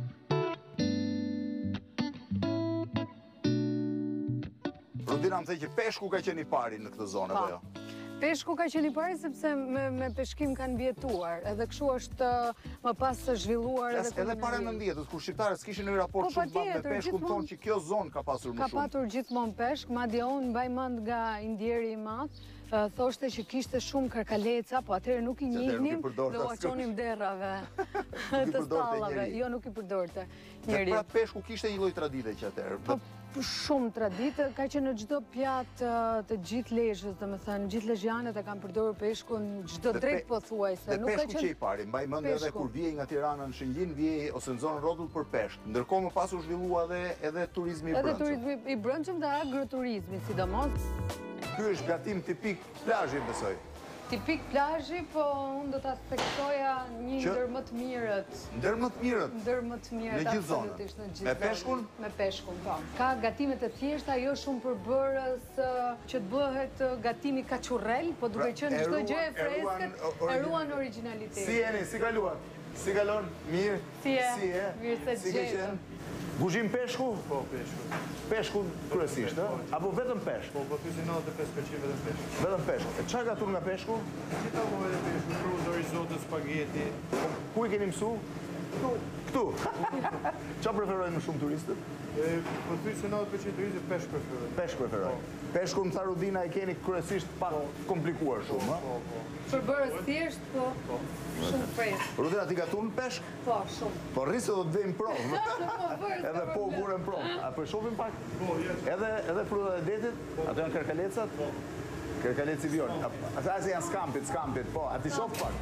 Rudina më thej që peshku ka qenë i pari në këtë zonë, apo jo? Peshku ka qenë i pari sepse me peshkim kanë vjetuar, edhe kështu është më pas zhvilluar edhe kulinaria. Edhe para nëntëdhjetët, kur shqiptarët s'kishin një raport shumë të madh me peshkun tonë që kjo zonë ka pasur më shumë. Ka patur gjithmonë peshk, madje unë mbaj mend nga Indjeri i Madh, thoshte që kishte shumë karkaleca, po atëherë nuk i njihnim dhe u aqonim derrave të stallave. Jo, nuk i përdorte njeri. Pra peshku kishte një lloj tradite që atëherë. Shumë tradite, ka që në gjdo pjatë të gjithë lezhës, dhe me thënë, gjithë lezhjanët e kam përdorur peshkun, gjdo drejt po thuajse. Dhe peshku që i pari, mbaj mëndë edhe kur vjej nga Tirana në Shëngjin, vjej ose në zonë rrotull për peshk. Ndërkohë më pas u zhvillua edhe turizmi i brendshëm. Edhe turizmi i brendshëm dhe agroturizmi, sidomos. Ky është gatim tipik plazhi, besoj. Tipik plazhi, po unë do ta theksoja një ndër më të mirët. Ndër më të mirët? Ndër më të mirët, në gjithë zonën. Me peshkun? Me peshkun, po. Ka gatimet e thjeshta, jo shumë përbërës që të bëhet gatimi kaçurrel, po duke qenë çdo gjë e freskët, e ruan origjinalitetin. Si jeni, si kaluat? Si kalon? Mirë? Si e? Mirë se gjetëm. Guzhim peshku? Po, peshku. Peshku kryesisht, apo vetëm peshk? Po, po fysi nëntëdhjetë e pesë përqind vetëm peshk. Vetëm peshk. E çfarë gatur nga peshku? Gjitha po vetëm peshku, krudo, risotto, spaghetti. Ku i keni mësu? Këtu. Këtu? Qa preferojnë më shumë turistët? Po fysi nëntëdhjetë përqind turistët peshk preferojnë. Peshk preferojnë. Peshku më tha Rudina i keni kryesisht pak komplikuar shumë, ha? Po, po. Përbërës thjesht, po, shumë freskë. Rudina, ti gatun peshk? Po, shumë. Po rrisë do të vejmë provë. Edhe po burën provë. A për shofim pak? Po, jetë. Edhe frutat e detit? Ato janë kërkalecat? Po. Kërkaleci vjorë. Ata se janë skampit, skampit, po. A ti shof pak?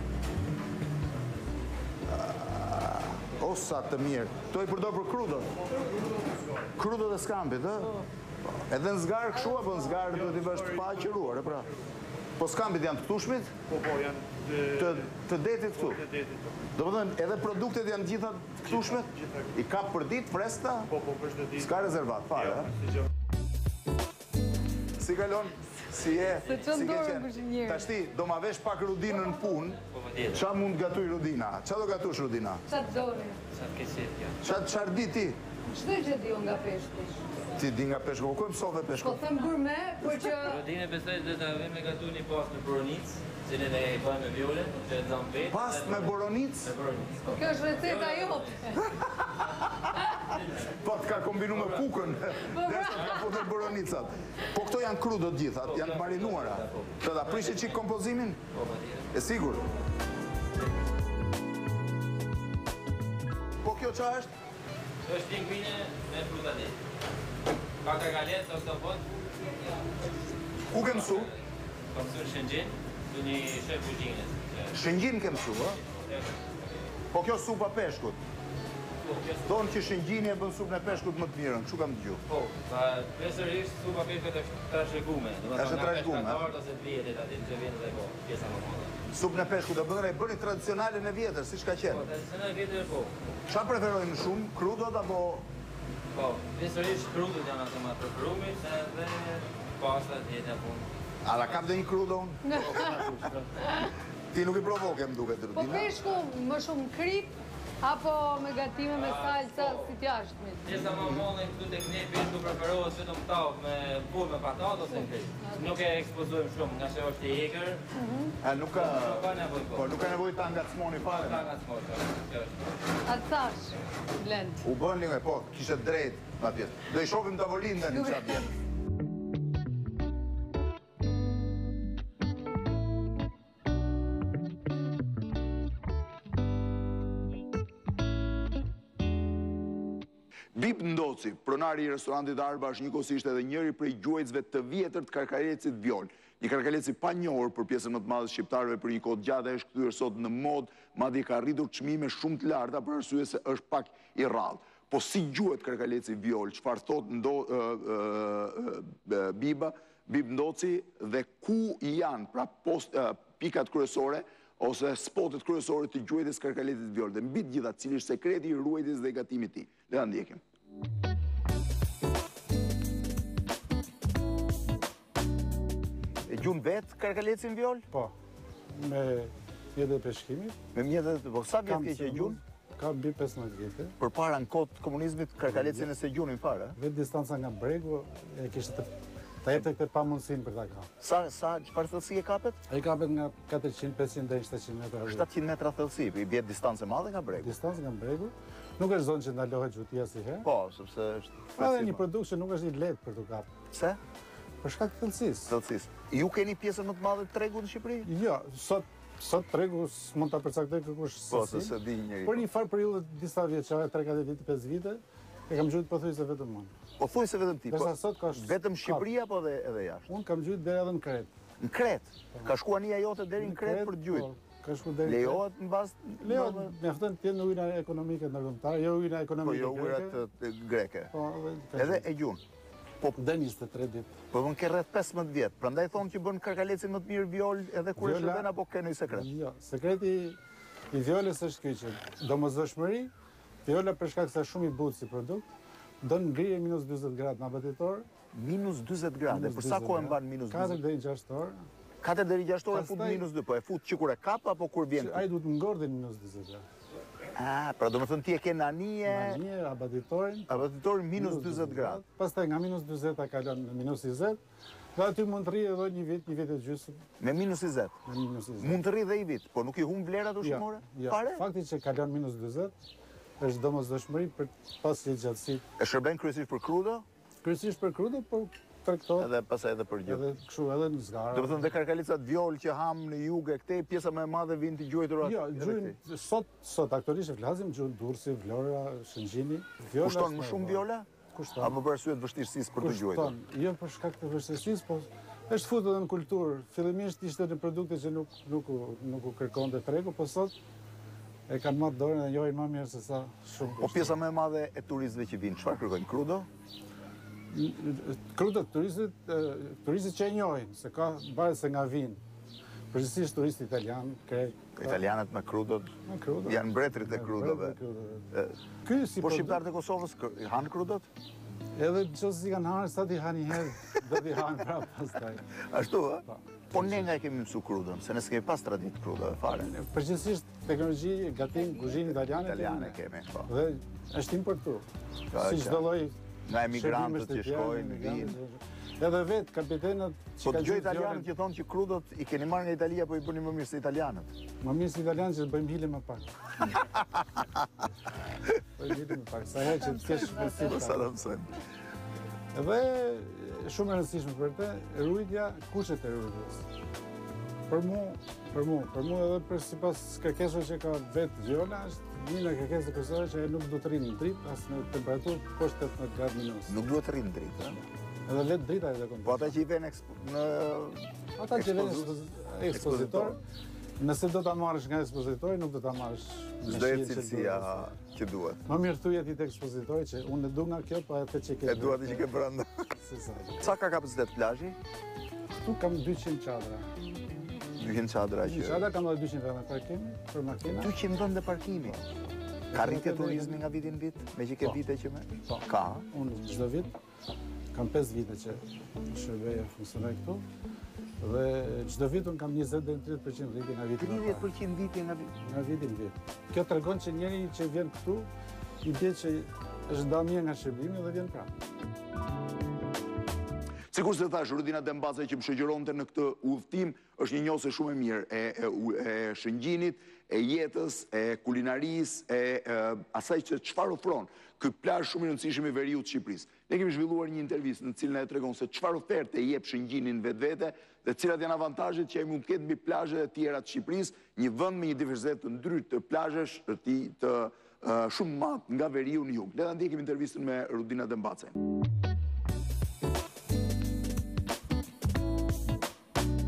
O, sa të mirë. To i përdor për krudot? Krudot e skampit, e? Edhe në zgarë këshu, apo në zgarë do t'i bësh të pa qëruar, e pra? Po skampit janë të këtushmit? Po, po, janë të detit këtu? Të detit. Do më dhënë, edhe produktet janë gjitha të këtushmet? I kap për dit, fresta? Po, po, për shtë dit. Ska rezervat, fare, e? Si kalon? Si e? Se që ndorë këshinjerë. Ta shti, do ma vesh pak Rudinën në punë. Qa mund gatuj Rudina? Qa do gatush Rudina? Qa të dori? Qa të kesit, ja. Qa të qarë di ti? Qdo që di unë nga peshku? Ti di nga peshku, po kojmë sove peshku? Po thëmë gurme, për që... Rudine besoj dhe të avim me gatu një pas me boronicë, cilin e bëjmë me violet, që e të zamë vetë. Pas me boronicë? Me boronicë. Po kjo është receta jote. Po të ka kombinu me kukën, dhe të ka puter boronicat. Po këto janë krudot gjithat, janë marinuara. Të da prishi qik kompozimin? Po, po tjere. E sigur? Po kjo qa është? Kjo është pingvine me fruta dhe. Ka kakalet, të të pot. Ku ke mësu? Ka mësu në Shëngjin, të një shef kuzhinës. Shëngjin ke mësu, a? Po kjo supa peshkut? Thonë që Shëngjini e bën supën e peshkut më të mirën, kështu kam dëgju. Po, pa pesërisht supa peshkut është trashëgume. Është trashëgume, a? Nga ose të vjetit, aty që vjenë dhe po, pjesa më mëllë. Supën e peshkut e bëndër e bëni tradicionale në vjetër, si shka Po, qenë? tradicionale vjetër po. Qa preferojnë shumë, krudot apo... Po, pesërisht krudot janë ato ma preferumit, edhe pastat jetë apo. A la kap dhe një krudo unë? Ti nuk i provoke më duke të Po Rudina? peshku më shumë krip, apo me gatime me salsa si t'jashtëmit? Qesa më mëllën këtu të këne peshku preferohet vetëm tavë me burë me patat ose në krip. Nuk e ekspozojmë shumë, nga që është i eker. A nuk ka... Nuk ka nevoj po. Po nuk ka nevoj ta ngacmoni fare? Ta nga s'morë, kjo është. Atë thash, blend. U bën një, po, kishe drejt, ma pjetë. Do i shofim tavolin dhe një qatë vjetë. Bip Ndoci, pronari i restorantit Arba, është njëkohësisht edhe njëri prej gjuajtësve të vjetër të karkarecit Vjol. një karkalec i panjohur për pjesën më të madhe shqiptarëve për një kohë gjatë, është kthyer sot në mod, madje ka arritur çmime shumë të larta për arsye se është pak i rrallë. Po si gjuhet karkaleci viol, çfarë thot ndo Biba, Bib Ndoci dhe ku janë pra post pikat kryesore ose spotet kryesore të gjuhetjes karkalecit viol dhe mbi të gjitha cili është sekreti i ruajtjes dhe gatimit të tij. Le ta ndjekim. E gjun vetë karkalecin viol? Po, me mjetet e peshkimit. Me mjetet, po sa vjet ke që e gjun? Ka mbi pesëmbëdhjetë vite. Për para në kohë të komunizmit karkalecin e se gjunin fare? Vetë distanca nga bregu e kishte të ta jepte këtë pamundësinë për ta kapur. Sa, sa, çfarë thellësi e kapet? Ai kapet nga katërqind, pesëqind deri shtatëqind metra. shtatëqind metra thellësi, i bie distancë e madhe nga bregu. Distancë nga bregu. Nuk është zonë që ndalohet xhutia si herë. Po, sepse është... Edhe një produkt që nuk është i lehtë për të kapur. Pse? Për shkak të thellësisë. Thellësisë. Ju keni pjesën më të madhe të tregut në Shqipëri? Jo, sot sot tregu s'mund ta përcaktoj kërkush sasi. Po, se se di njëri. Por një farë periudhë disa vjeçare, tre katër vite, pesë vite, e kam gjuajtur pothuajse vetëm unë. Po thuaj se vetëm ti. Po, sot ka vetëm Shqipëri apo edhe edhe jashtë? Unë kam gjuajtur deri edhe në Kret. Në Kret. Ka shkuar nia jote deri në Kret për të gjuajtur. Ka shkuar deri. Lejohet në bazë Lejohet, mjafton të jenë në ujëra ekonomike ndërkombëtare, jo ujëra ekonomike. Po jo ujërat greke. Po, edhe e gjun. Po deri njëzet e tre ditë. Po vën ke rreth pesëmbëdhjetë vjet. Prandaj thonë që bën karkalecin më të mirë viol edhe kur është vën apo ke një sekret. Jo, sekreti i violes është ky që domosdoshmëri, viola për shkak se është shumë i butë si produkt, don ngrirje minus dyzet gradë në abatitor. Minus dyzet gradë. Për sa kohë mban minus dyzet? katër deri gjashtë orë. katër deri gjashtë orë fut minus dy, po e fut që kur e kap apo kur vjen? Ai duhet ngordhin minus dyzet gradë. Ah, pra do më thënë ti e ke në anije... Në anije, abatitorin... Abatitorin minus dyzet gradë. Pastaj nga minus dyzet a kalon në minus njëzet, dhe aty mund të rri edhe një vit, një vit e gjysmë. Me minus njëzet? Me minus njëzet. Mund të rri dhe i vit, po nuk i hum vlerat ushqimore? Jo, jo. Fakti që kalon minus dyzet, është domosdoshmëri për pas legjatësi. E shërben kryesisht për krudo? Kryesisht për krudo, po tregtohet. Edhe pastaj edhe për gjë. Edhe kështu edhe në zgarë. Do të thonë dhe karkalicat viol që ham në jugë këtej, pjesa më e madhe vin të gjuajtur aty. Jo, gjuajnë sot sot aktorisht e flasim gjuajnë Durrësi, Vlora, Shëngjini. Kushton më shumë viola? Kushton. Apo për arsye të vështirësisë për të gjuajtur? Kushton, jo për shkak të vështirësisë, po është futur edhe në kulturë. Fillimisht ishte në produkte që nuk nuk nuk u kërkonte tregu, po sot e kanë marrë dorën dhe njohin më mirë se sa shumë. Po pjesa më e madhe e turistëve që vinë, çfarë kërkojnë? Krudo? Krudët, turistët, turistët që e njohin, se ka bëhet se nga vinë. Përgjithsisht turistë italian, krek. Italianët me krudot janë mbretërit e krudove. Po shqiptarët e Kosovës hanë krudot? Edhe nëse si kanë hanë, sa ti hanë një herë, do t'i hanë prapë pastaj. Ashtu, ë? Po ne nga e kemi mësu krudon, se ne s'kemi pas traditë krudove fare. Përgjithsisht teknologji, gatim, kuzhinë italiane. Italiane kemi, po. Dhe është importuar. Si çdo lloj nga emigrantët që shkojnë, vinë. Edhe vetë kapitenët... Po të gjoj italianët që thonë që krudot i keni marrë nga Italia, po i bëni më mirë se italianët. Më mirë se italianët që të bëjmë hile më pak. Bëjmë hile më pak, sa herë që të kesh me si pak. Sa të mësojnë. Edhe shumë e rëndësishme për te, rujtja, kushet e rujtjes. Për mu, për mu, për mu edhe për si pas kërkesve që ka vetë viola, është një nga kërkesve kësore që nuk du të rinë në drip, as në temperaturë poshtë tetëmbëdhjetë gradë minus. Nuk duhet të rinë në drip, e? Edhe vetë drita e dhe kontë. Po ata që i ven në Ata që i ven ekspozitor, nëse do t'a marrësh nga ekspozitori, nuk do t'a marrësh në shqilë cilësia që duhet. Më mirë thujet i të ekspozitori që unë e du nga kjo, pa atë që ke... E du atë që ke brënda. Sa ka kapacitet plazhi? Këtu kam dyqind qadra. dyqind qadra që... Qadra kam dhe dyqind vende parkimi, për makina. dyqind vende parkimi? Ka rritje turizmi nga vitin vit? Me që ke vite që me? Ka? Unë çdo vit, kam pesë vite që shërbeja funksionoj këtu. Dhe çdo vit unë kam njëzet deri në tridhjetë përqind rritje nga viti. tridhjetë përqind rritje nga viti? Nga viti në vit. Kjo tregon që njeri që vjen këtu, i bie që është nda mirë nga shërbimi dhe vjen prapë. Sikur se thash, Rudina Dembacaj që më shoqëronte në këtë udhëtim është një njohëse shumë e mirë e, e, e shëngjinit, e jetës, e kulinarisë, e, e asaj që çfarë ofron ky plazh shumë i rëndësishëm i veriut të Shqipërisë. Ne kemi zhvilluar një intervistë në cilën e tregon se çfarë oferte i jep shëngjini në vetvete dhe cilat janë avantazhet që ai mund të ketë mbi plazhet e tjera të Shqipërisë, një vend me një diversitet të ndryshëm të plazhesh të, të uh, shumë madh nga veriu në jug. Le ta ndjekim intervistën me Rudina Dembacaj.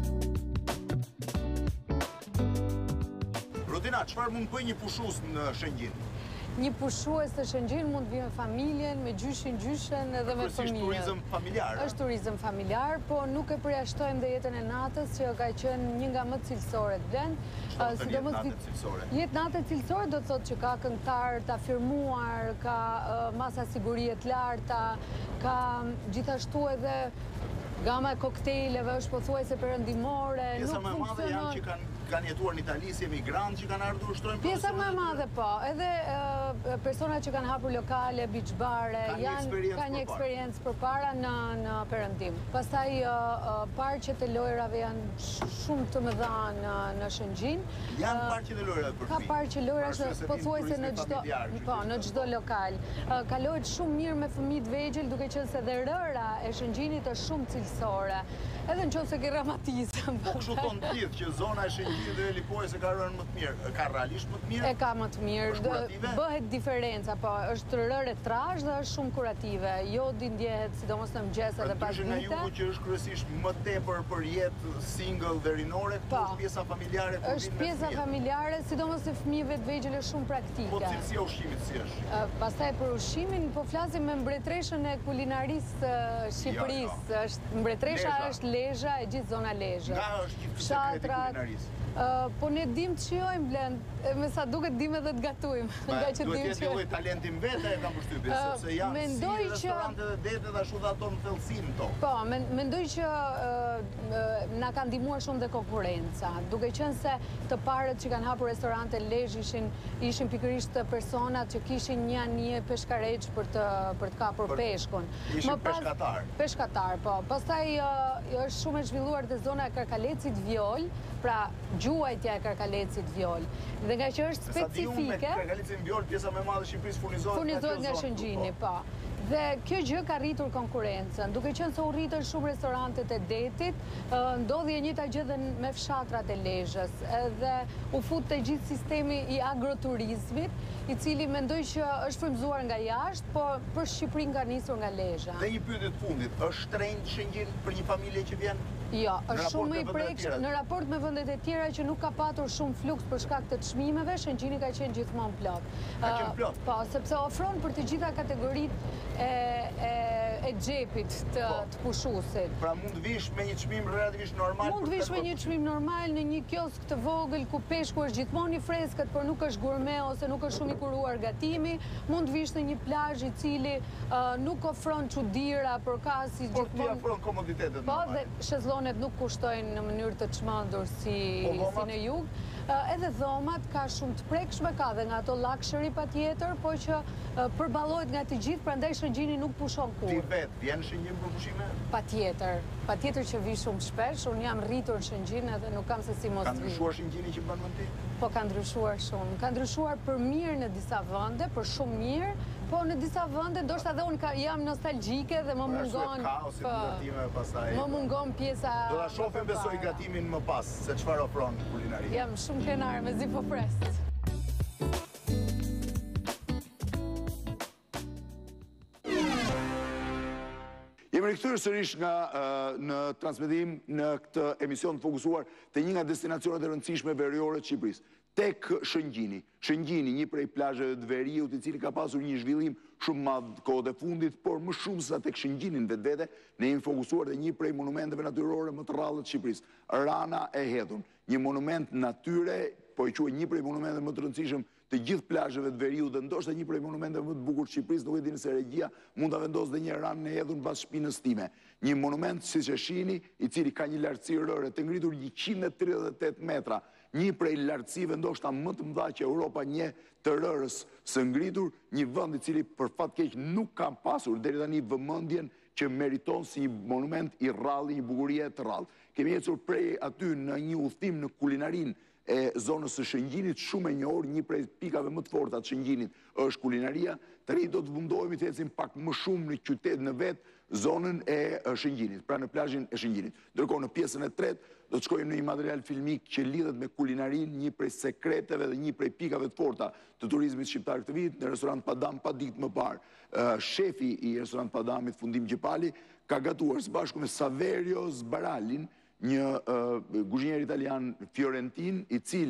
çfarë mund bëj një pushues në Shëngjin? Një pushues të Shëngjin mund të vi me familjen, me gjyshin, gjyshen edhe me Kryesisht fëmijët. turizëm familjar. Është turizëm familjar, po nuk e përjashtojmë dhe jetën e natës, që ka qenë një nga më cilësore të vend. Çfarë të jetë natë cilësore? Jetë natë cilësore do të thotë që ka këngëtar të afirmuar, ka uh, masa sigurie të larta, ka gjithashtu edhe gama e kokteleve është pothuajse perëndimore. Pjesa më e madhe janë që kanë kanë jetuar në Itali si emigrantë që kanë ardhur ushtrojnë Pjesa më e madhe po, edhe uh, persona që kanë hapur lokale, beach bare, janë ka një eksperiencë përpara në në perëndim. Pastaj uh, uh, parqet e lojrave janë shumë të mëdha në në Shëngjin. Janë uh, parqet e lojrave për Ka parqe lojrash pothuajse në çdo po, në çdo lokal. Uh, kalohet shumë mirë me fëmijë të vegjël, duke qenë se dhe rëra e Shëngjinit është shumë cilësore. Edhe nëse ke reumatizëm. Po kështu thon gjithë që zona e Shëngjinit dhe Lipoj se ka rënë më të mirë. Ka realisht më të mirë? E ka më të mirë. Bëhet diferenca, po është rërë trash dhe është shumë kurative. Jodi ndjehet sidomos në mëngjes edhe pas dite. Ndryshe nga jugu që është kryesisht më tepër për jetë single dhe rinore, këtu është pjesa familjare. Është pjesa familjare, sidomos e fëmijëve të vegjël është shumë praktike. Po cilësia e ushqimit si është? Pastaj për ushqimin po flasim me mbretreshën e kulinarisë Shqipërisë. Është mbretresha është Lezhë, e gjithë zona Lezhë. Nga është gjithë sekreti kulinarisë? Po ne dim të shijojmë blend, me sa duket dim edhe të gatujmë. Duhet jetë lloj talentin vete e kam përshtypjen, sepse janë si restorante dhe dete dhe ashtu dhe ato në thellësinë to. Po, mendoj që na ka ndihmuar shumë dhe konkurenca, duke qenë se të parët që kanë hapur restorante Lezhë ishin ishin pikërisht personat që kishin një anije peshkareq për të për të kapur peshkun. Ishin peshkatar. Peshkatar, po. Pastaj është shumë e zhvilluar te zona e Karkalecit Vjol, pra gjuajtja e Karkalecit Vjol. Dhe nga që është specifike... Me Karkalecin Vjol, pjesa me madhe Shqipërisë furnizohet furnizohet nga Shëngjini, po. Dhe kjo gjë ka rritur konkurencën, duke qenë se u rritën shumë restorantet e detit, ndodhi e njëjta gjë dhe me fshatrat e Lezhës, edhe u fut te gjithë sistemi i agroturizmit, i cili mendoj që është frymzuar nga jashtë, por për Shqipërinë ka nisur nga Lezhë. Dhe një pyetje të fundit, është shtrenjtë Shëngjin për një familje që vjen? Jo, është shumë më i prekshëm në raport me vendet e tjera që nuk ka patur shumë fluks për shkak të çmimeve, Shëngjini ka qenë gjithmonë plot. Ka qenë plot? Po, sepse ofron për të gjitha kategoritë e e xhepit të të pushuesit. Pra mund të vish me një çmim relativisht normal? Mund të vish me një çmim normal në një kiosk të vogël ku peshku është gjithmonë i freskët, por nuk është gurme ose nuk është shumë i kuruar gatimi. Mund të vish në një plazh i cili nuk ofron çuditëra, por ka si gjithmonë. Por ti ofron komoditetet normale. Po, dhe shezllonet nuk kushtojnë në mënyrë të çmendur si si në jug. Edhe dhomat ka shumë të prekshme, ka dhe nga ato luxury patjetër, po që përballohet nga të gjithë, prandaj Shëngjini nuk pushon kurrë. Ti vet vjen në Shëngjin për pushime? Patjetër, patjetër që vi shumë shpesh, unë jam rritur në Shëngjin edhe nuk kam se si mos vi. Ka ndryshuar Shëngjini që bën më ti? Po ka ndryshuar shumë. Ka ndryshuar për mirë në disa vende, për shumë mirë, po në disa vende ndoshta edhe unë jam nostalgjike dhe më mungon më mungon pjesa. Do ta shohim besoj gatimin më pas se çfarë ofron kulinaria. Jam shumë krenar me zi po pres. Jemi rikthyer sërish nga në transmetim në këtë emision të fokusuar te një nga destinacionet e rëndësishme veriore të Shqipërisë, tek Shëngjini. Shëngjini, një prej plazheve të veriut, i cili ka pasur një zhvillim shumë madh kohët e fundit, por më shumë se tek Shëngjini në vetvete, ne jemi fokusuar te një prej monumenteve natyrore më të rrallë të Shqipërisë, Rana e Hedhun, një monument natyre, po e quaj një prej monumenteve më të rëndësishëm të gjithë plazheve të veriut dhe ndoshta një prej monumenteve më të bukur të Shqipërisë, nuk e dini se regjia mund ta vendosë edhe një Ranën e Hedhun pas shpinës time. Një monument siç e shihni, i cili ka një lartësi rëre të ngritur njëqind e tridhjetë e tetë metra, një prej lartësive ndoshta më të mëdha që Europa njeh të rërës së ngritur, një vend i cili për fat keq nuk ka pasur deri tani vëmendjen që meriton si një monument i rrallë, një bukurie të rrallë. Kemi ecur prej aty në një udhtim në kulinarinë e zonës së Shëngjinit, shumë e njohur, një prej pikave më të forta të Shëngjinit është kulinaria. Tani do të mundohemi të ecim pak më shumë në qytet në vetë zonën e Shëngjinit, pra në plazhin e Shëngjinit. Ndërkohë në pjesën e tretë do të shkojmë në një material filmik që lidhet me kulinarinë, një prej sekreteve dhe një prej pikave të forta të turizmit shqiptar këtë vit, në restorant Padam pa ditë më parë. Shefi i restorant Padamit, Fundim Gjepali, ka gatuar së bashku me Saverio Zbaralin, një uh, kuzhinier italian fiorentin, i cili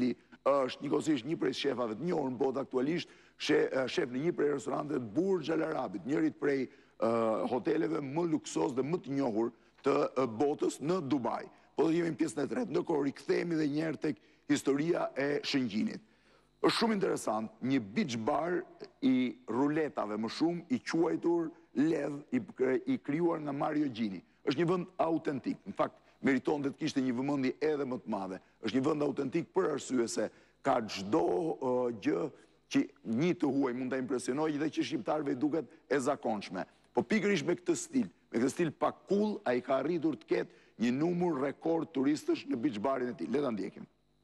është njëkohësisht një prej shefave të njohur në botë aktualisht, shef në një prej restoranteve të Burj Al Arabit, njërit prej hoteleve më luksos dhe më të njohur të botës në Dubai. Po dhe jemi në pjesën e tretë, ndërkohë rikthehemi dhe njerë tek historia e Shëngjinit. Është shumë interesant, një beach bar i ruletave më shumë, i quajtur Ledh, i krijuar nga Mario Gjini. Është një vend autentik. Në fakt, meriton dhe të kishte një vëmendje edhe më të madhe. Është një vend autentik për arsye se ka çdo gjë që një të huaj mund ta impresionojë dhe që shqiptarëve i duket e zakonshme. Po pikërisht me këtë stil, me këtë stil pak cool, ai ka arritur të ketë një numër rekord turistësh në beach barin e tij. Le ta ndjekim.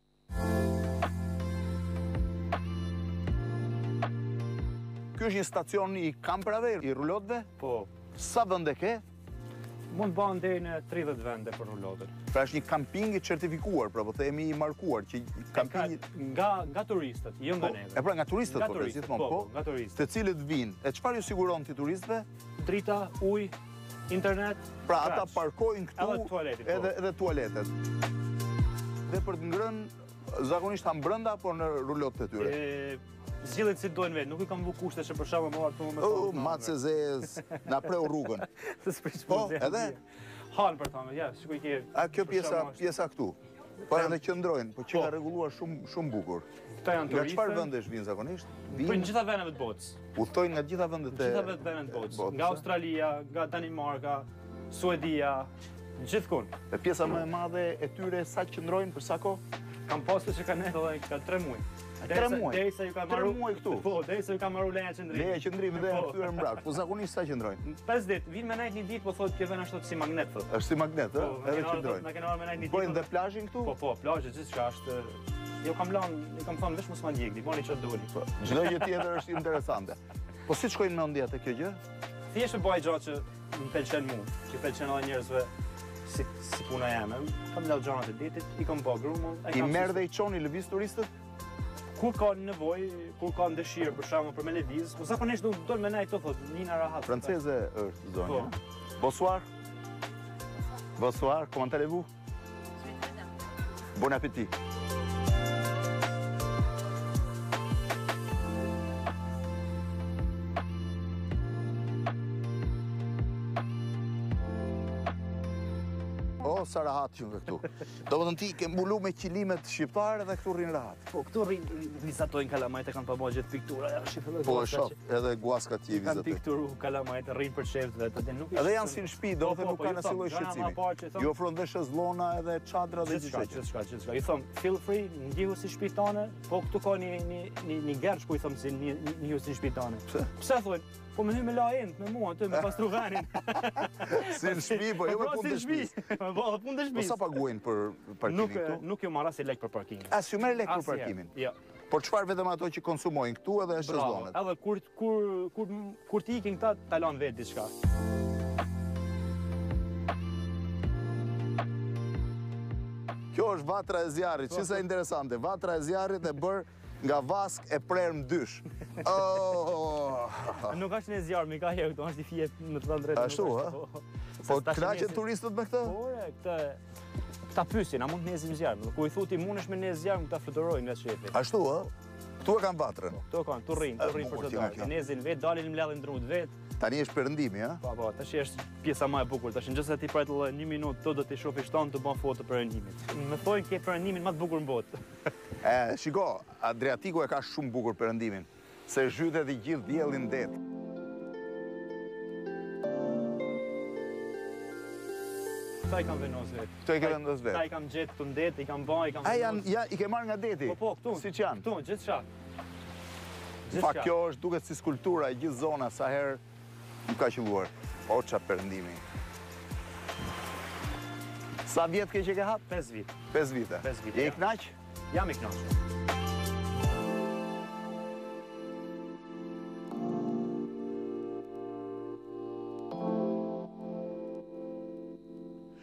Ky është një stacion i kamprave, i rulotëve? Po. Sa vende ke? Mund banë deri në tridhjetë vende për rulotët. Pra është një kamping i certifikuar, pra po themi i markuar, që kampingi nga nga turistët, jo nga neve. E pra nga turistët po, gjithmonë po, nga turistët. Të cilët vinë. E çfarë ju siguron ti turistëve? Drita, ujë, internet. Pra ata parkojnë këtu edhe tualetin, edhe edhe tualetet. Dhe për të ngrënë zakonisht han brenda apo në rulotët e tyre? Zgjidhin si dojnë vetë, nuk i kam vu kushte që për shkak më marr këtu me Oh, mace zez, na preu rrugën. Po, edhe han për tamë, ja, sikur i ke. A kjo pjesa pjesa këtu. Po edhe qëndrojnë, po që ka rregulluar shumë shumë bukur. Këta janë turistë. Nga çfarë vendesh vinë zakonisht? Po në gjitha vendeve të botës. Udhtojnë nga gjitha vendet e Gjitha vendet të botës. Nga Australia, nga Danimarka, Suedia, gjithkund. E pjesa më e madhe e tyre sa qëndrojnë për sa kohë? Kam pasur që kanë edhe ka tre muaj. Tre muaj? Derisa ju ka marrë Tre muaj këtu? Po, derisa ju ka marrë leja qëndrimi. Leja qëndrimi dhe kthyer mbrapa. Po zakonisht sa qëndrojnë? pesë ditë, vinë me nejt një ditë, po thotë që vjen ashtu si magnet thotë. Është si magnet, ë? Edhe qëndrojnë. Na kanë marrë me nejt një ditë. Bojnë dhe plazhin këtu? Po, po, plazhi gjithçka është. Jo kam lanë, i kam thënë veç mos ma ndjekni, bani çfarë doli. Po, çdo gjë tjetër është interesante. Po si shkojnë mendja te kjo gjë? Thjesht e bëj gjatë që më pëlqen mua, që pëlqen edhe njerëzve si si puna jeme. Kam lau gjanat e ditët, i kam bë grumën. I merr dhe i çoni lëviz turistët? Kur ka nevojë, kur ka dëshirë për shkakun për me lëviz, po zakonisht do dol me nejt to thotë, Nina rahat. Franceze është zonja. Bonsoir. Bonsoir, comment allez-vous? Bon appétit. O, sa rahat që këtu. Do më të ti ke mbulu me qilimet shqiptare dhe këtu rrinë rahat. Po, këtu rrinë, vizatojnë kalamajt e kanë pa bëgjet piktura. Po, e shof, edhe guaska ti e vizatoj. Kanë pikturu kalamajt, rrinë për qeftë dhe nuk edhe janë si në shpi, do të nuk kanë asiloj shqecimi. Ju ofron dhe shezlona edhe qadra dhe gjithë që. Gjithë gjithë I thëmë, feel free, ndjihu si shpitane, po këtu ka një gersh ku I thëmë si ndjihu si shpitane. Pse thonë? Po me hy me la end, me mua, të me pastru venin. Si në shpi, po jo me punë të shpi. Po dhe punë të shpi. Po sa paguajnë për parkimin këtu? Nuk ju marra si lek për parkimin. As ju merr lek për parkimin? Ja. Por çfarë vetëm ato që konsumojnë këtu edhe është shezlonet? Edhe kur kur kur kur ti ikin këta, ta lanë vetë diçka. Kjo është vatra e zjarrit, çisa interesante. Vatra e zjarrit e bër nga vask e prerë më dysh. Oh! Nuk është në zjarë, mi ka herë këto, është I fjet në të të drejtë. Ashtu, ha? Po të knaqen turistët me këtë? Po, këtë... Këta pysin, a mund të nezim zjarë? Ku I thuti mund është me nezim zjarë, më këta fluturojnë nga shefi. Ashtu, ha? Këtu e kanë vatrën? Këtu e kanë, të rrinë, të rrinë për të dalë. Nezin vetë, dalin më ledhin drut vetë. Tani është perëndimi, ha? Po, po, tash është pjesa më e bukur. Tash nëse ti pret edhe një minutë të do të shohësh shton të bën foto perëndimit. Më thonë ke perëndimin më të bukur në botë. E, shiko, Adriatiku e ka shumë bukur perëndimin, se zhytet I gjithë diellin det. Këta I kam venos vetë. Këto I ke vendos vetë? Këta I kam gjetë të ndet, I kam bën, I kam venos. A janë, ja, I ke marrë nga deti? Po, po, këtu. Siç janë? Këtu, gjithçka. Fa, kjo është duket si skulptura e gjithë zona, sa herë nuk ka qelluar. O, qa perëndimi. Sa vjet ke që ke hap? pesë vite. pesë vite. pesë vite. Je I knaq? Jam I knaq.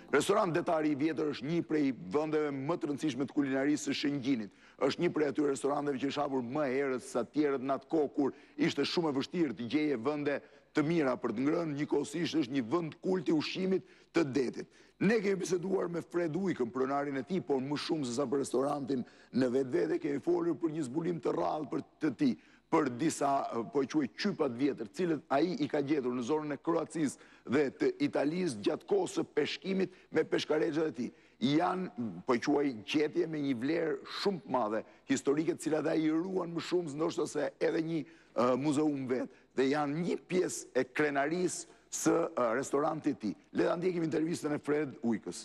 Restorant Detari i Vjetër është një prej vendeve më të rëndësishme të kulinarisë së Shëngjinit. Është një prej atyre restoranteve që është hapur më herët sa tjerët në atë kohë kur ishte shumë e vështirë të gjeje vende të mira për të ngrënë, njëkohësisht është një vend kulti ushqimit të detit. Ne kemi biseduar me Fred Ujkën, pronarin e tij, por më shumë se sa për restorantin në vetvete, kemi folur për një zbulim të rrallë për të tij, për disa, po e quaj, qypat vjetër, cilët ai i ka gjetur në zonën e Kroacisë dhe të Italisë gjatë kohës së peshkimit me peshkaregjet e tij. Janë, po e quaj, gjetje me një vlerë shumë të madhe historike, të cilat ai i ruan më shumë ndoshta se edhe një uh, muzeum vet, dhe janë një pjesë e krenarisë së uh, restorantit të tij. Le ta ndjekim intervistën e Fred Ujkës.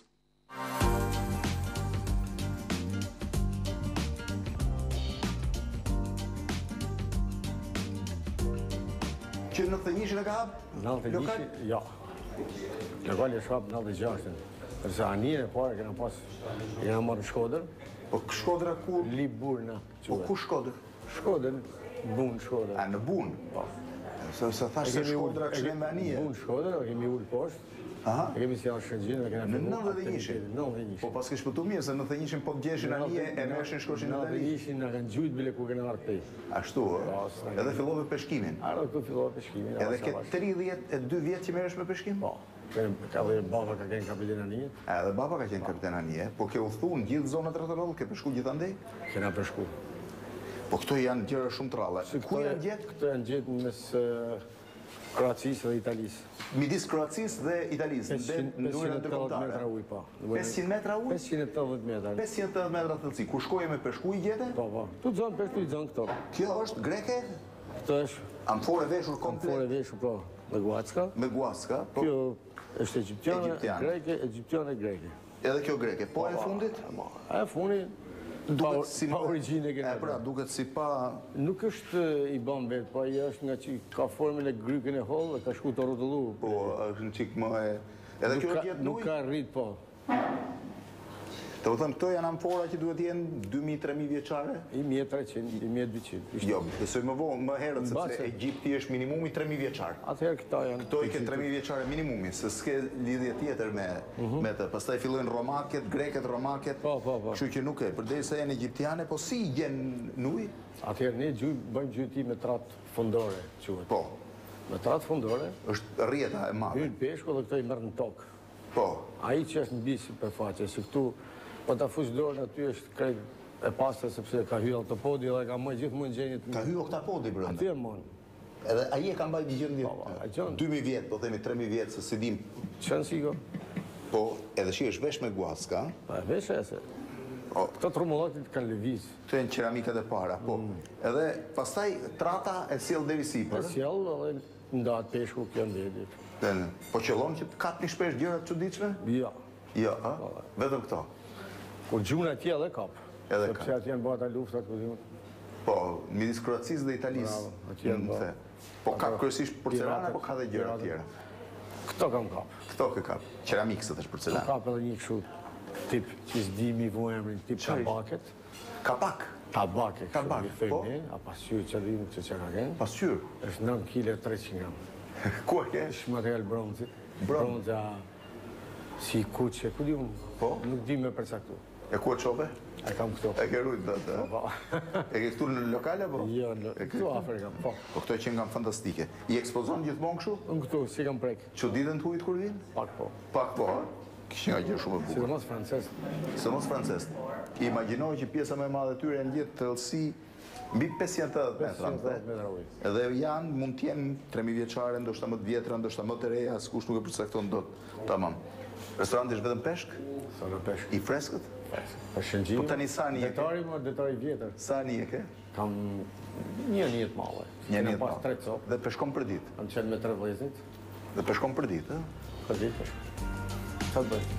Që në të njëshin e ka hapë? Në të njëshin, ja. Lokali është hapë në të gjashtën. Përsa anije e pare këna pas, e këna marrë në Shkodër. Po Shkodra ku? Liburna. Po ku Shkodër? Shkodër, Bunë Shkodër. A, në Bunë? Po. Se thash se Shkodra kështë me anije. Bunë Shkodër, e kemi ullë poshtë. Aha. E kemi si janë Shëngjin dhe kena në nëntëdhjetë e njëshin? nëntëdhjetë e njëshin. Po pas kështë pëtu mirë, se nëntëdhjetë e njëshin po të gjeshin anije e meshin shkoshin në nëntëdhjetë e njëshin në kanë gjujtë bile ku kena artë pej. Ashtu, edhe fillove peshkimin? Arë, këtu fillove peshkimin. Edhe ke tridhjetë e dy vjetë që meresh me peshkim? Po. Ka dhe baba ka qenë kapiten anije. Edhe baba ka qenë kapiten anije, po ke udhthu në gjithë zonat rretëror, ke peshku gjithandej? Kena peshku. Po këto janë gjëra shumë të rralla. Ku janë gjetë? Këto janë gjetë mes Kroacisë dhe Italisë. Midis Kroacisë dhe Italisë, në durën ndërkombëtare. metra ujë, po. pesëqind metra ujë? pesëqind e tetëdhjetë metra. pesëqind e tetëdhjetë metra thellësi. Ku shkoje me peshku i gjete? Po, po. Tu të zonë peshku i zonë këto. Kjo është greke? Këto është... Amfore veshur komplet? Amfore veshur, po. Me guacka. Me guacka. Kjo është egyptiane, greke, egyptiane, greke. Edhe kjo greke. Po e fundit? E fundit... Duket si pa origjinë e E pra, duket si pa... Nuk është i bën vetë, po ai është nga që ka formën e grykën e hollë dhe ka shku të rrotullu. Po, është në qik më e... Edhe kjo është jetë nuj? Nuk ka rrit, po. Të vëthëm, këto janë amfora që duhet jenë dy mijë tre mijë vjeqare? I një mijë e treqind, i një mijë e dyqind. Jo, besoj më vo, më herët, sepse Egjipti është minimumi tre mijë vjeqare. Atëherë këta janë... Këto i ke tre mijë vjeqare minimumi, se s'ke lidhje tjetër me të. Pastaj fillojnë romaket, greket, romaket. Po, po, po. Kështu që nuk e, përdej se janë egjiptiane, po si jenë nuj? Atëherë ne bëjmë gjyti me tratë fundore, quhet. Po. Me tratë fundore... është rjeta e madhe. Hyrë peshku dhe këto i mërë në tokë. Po. Ai që është në bisi për faqe, se këtu, po ta fush dorën aty është krejt e pastër sepse ka hyrë autopodi dhe ka më gjithë mund gjenjit... Ka hyrë autopodi brenda? Aty e mund. Edhe ai e ka mbajt një gjendje dy mijë vjetë, po themi tre mijë vjetë, se si dim... Qënë siko? Po, edhe shi është vesh me guacka. Pa, vesh e se. Këto trumullatit kanë lëviz. Këto e në ceramikat e para, po. Edhe pastaj trata e sjell deri sipër. E sjell dhe ndatë peshku kjo ndedit. Po qëllon që të katë një shpesh gjërat çuditshme? Jo. Jo, a? Vetëm këto? Kur gjuna tje edhe kap. Edhe kap. Sepse aty janë bërë ata luftat ku diun. Po, midis Kroacisë dhe Italisë. Bravo, aty janë bërë. Po ka kryesisht porcelana apo ka dhe gjëra tjera? Këto kam kap. Këto ke kap. Qeramikës është porcelana. Kap edhe një kështu tip që s'dimi vu emrin, tip tabaket. Kapak? Tabake. Tabak, po? A pasqyrë që rrimë që që ka kënë. Pasqyrë? është nëntë kile treqind gram. Ku e ke? është material bronzit. Bronza si kuqe, ku di unë? Po? Nuk di me përcaktu. E ku e qope? E kam këto. E ke rujt dhe të? Po, E ke këtu në lokale, po? Jo, këtu afer kam, po. Po këto e qenë kam fantastike. I ekspozon gjithmonë kështu? Unë këtu, si kam prek. Që ditën të hujt kur vinë? Pak po. Pak po, ha? Kishë nga gjë shumë e bukur. Sidomos francez. Sidomos francez. Imagjinoj që pjesa më e madhe tyre janë gjithë thellësi mbi pesëqind e tetëdhjetë metra ujë. Edhe janë, mund të jenë tre mijë vjeçare, ndoshta më të vjetra, ndoshta më të reja, askush nuk e përcakton dot. Tamam. Restoranti është vetëm peshk? Sa në peshk. I freskët? Po shëngjim. Po tani sa një e ke? Detari më detari vjetër. Sa një e ke? Kam një një të madhe. Një një të pas madhe. tre copë. Dhe peshkon për ditë? Kam qenë me tre vëllezrit. Dhe peshkon për ditë, ë? Për ditë peshkon. Sa të bëj?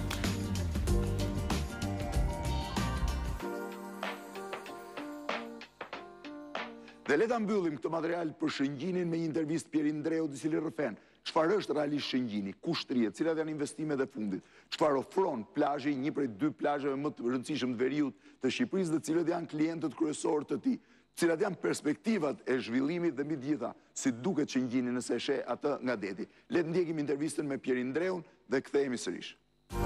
Dhe le ta mbyllim këtë material për Shëngjinin me një intervistë Pieri Ndreu, i cili rrëfen çfarë është realisht Shëngjini, ku shtrihet, cilat janë investimet e fundit, çfarë ofron plazhi, një prej dy plazheve më të rëndësishëm të veriut të Shqipërisë, dhe cilët janë klientët kryesorë të tij, cilat janë perspektivat e zhvillimit dhe mbi të gjitha, si duket Shëngjini nëse e sheh atë nga deti. Le të ndjekim intervistën me Pieri Ndreun dhe kthehemi sërish.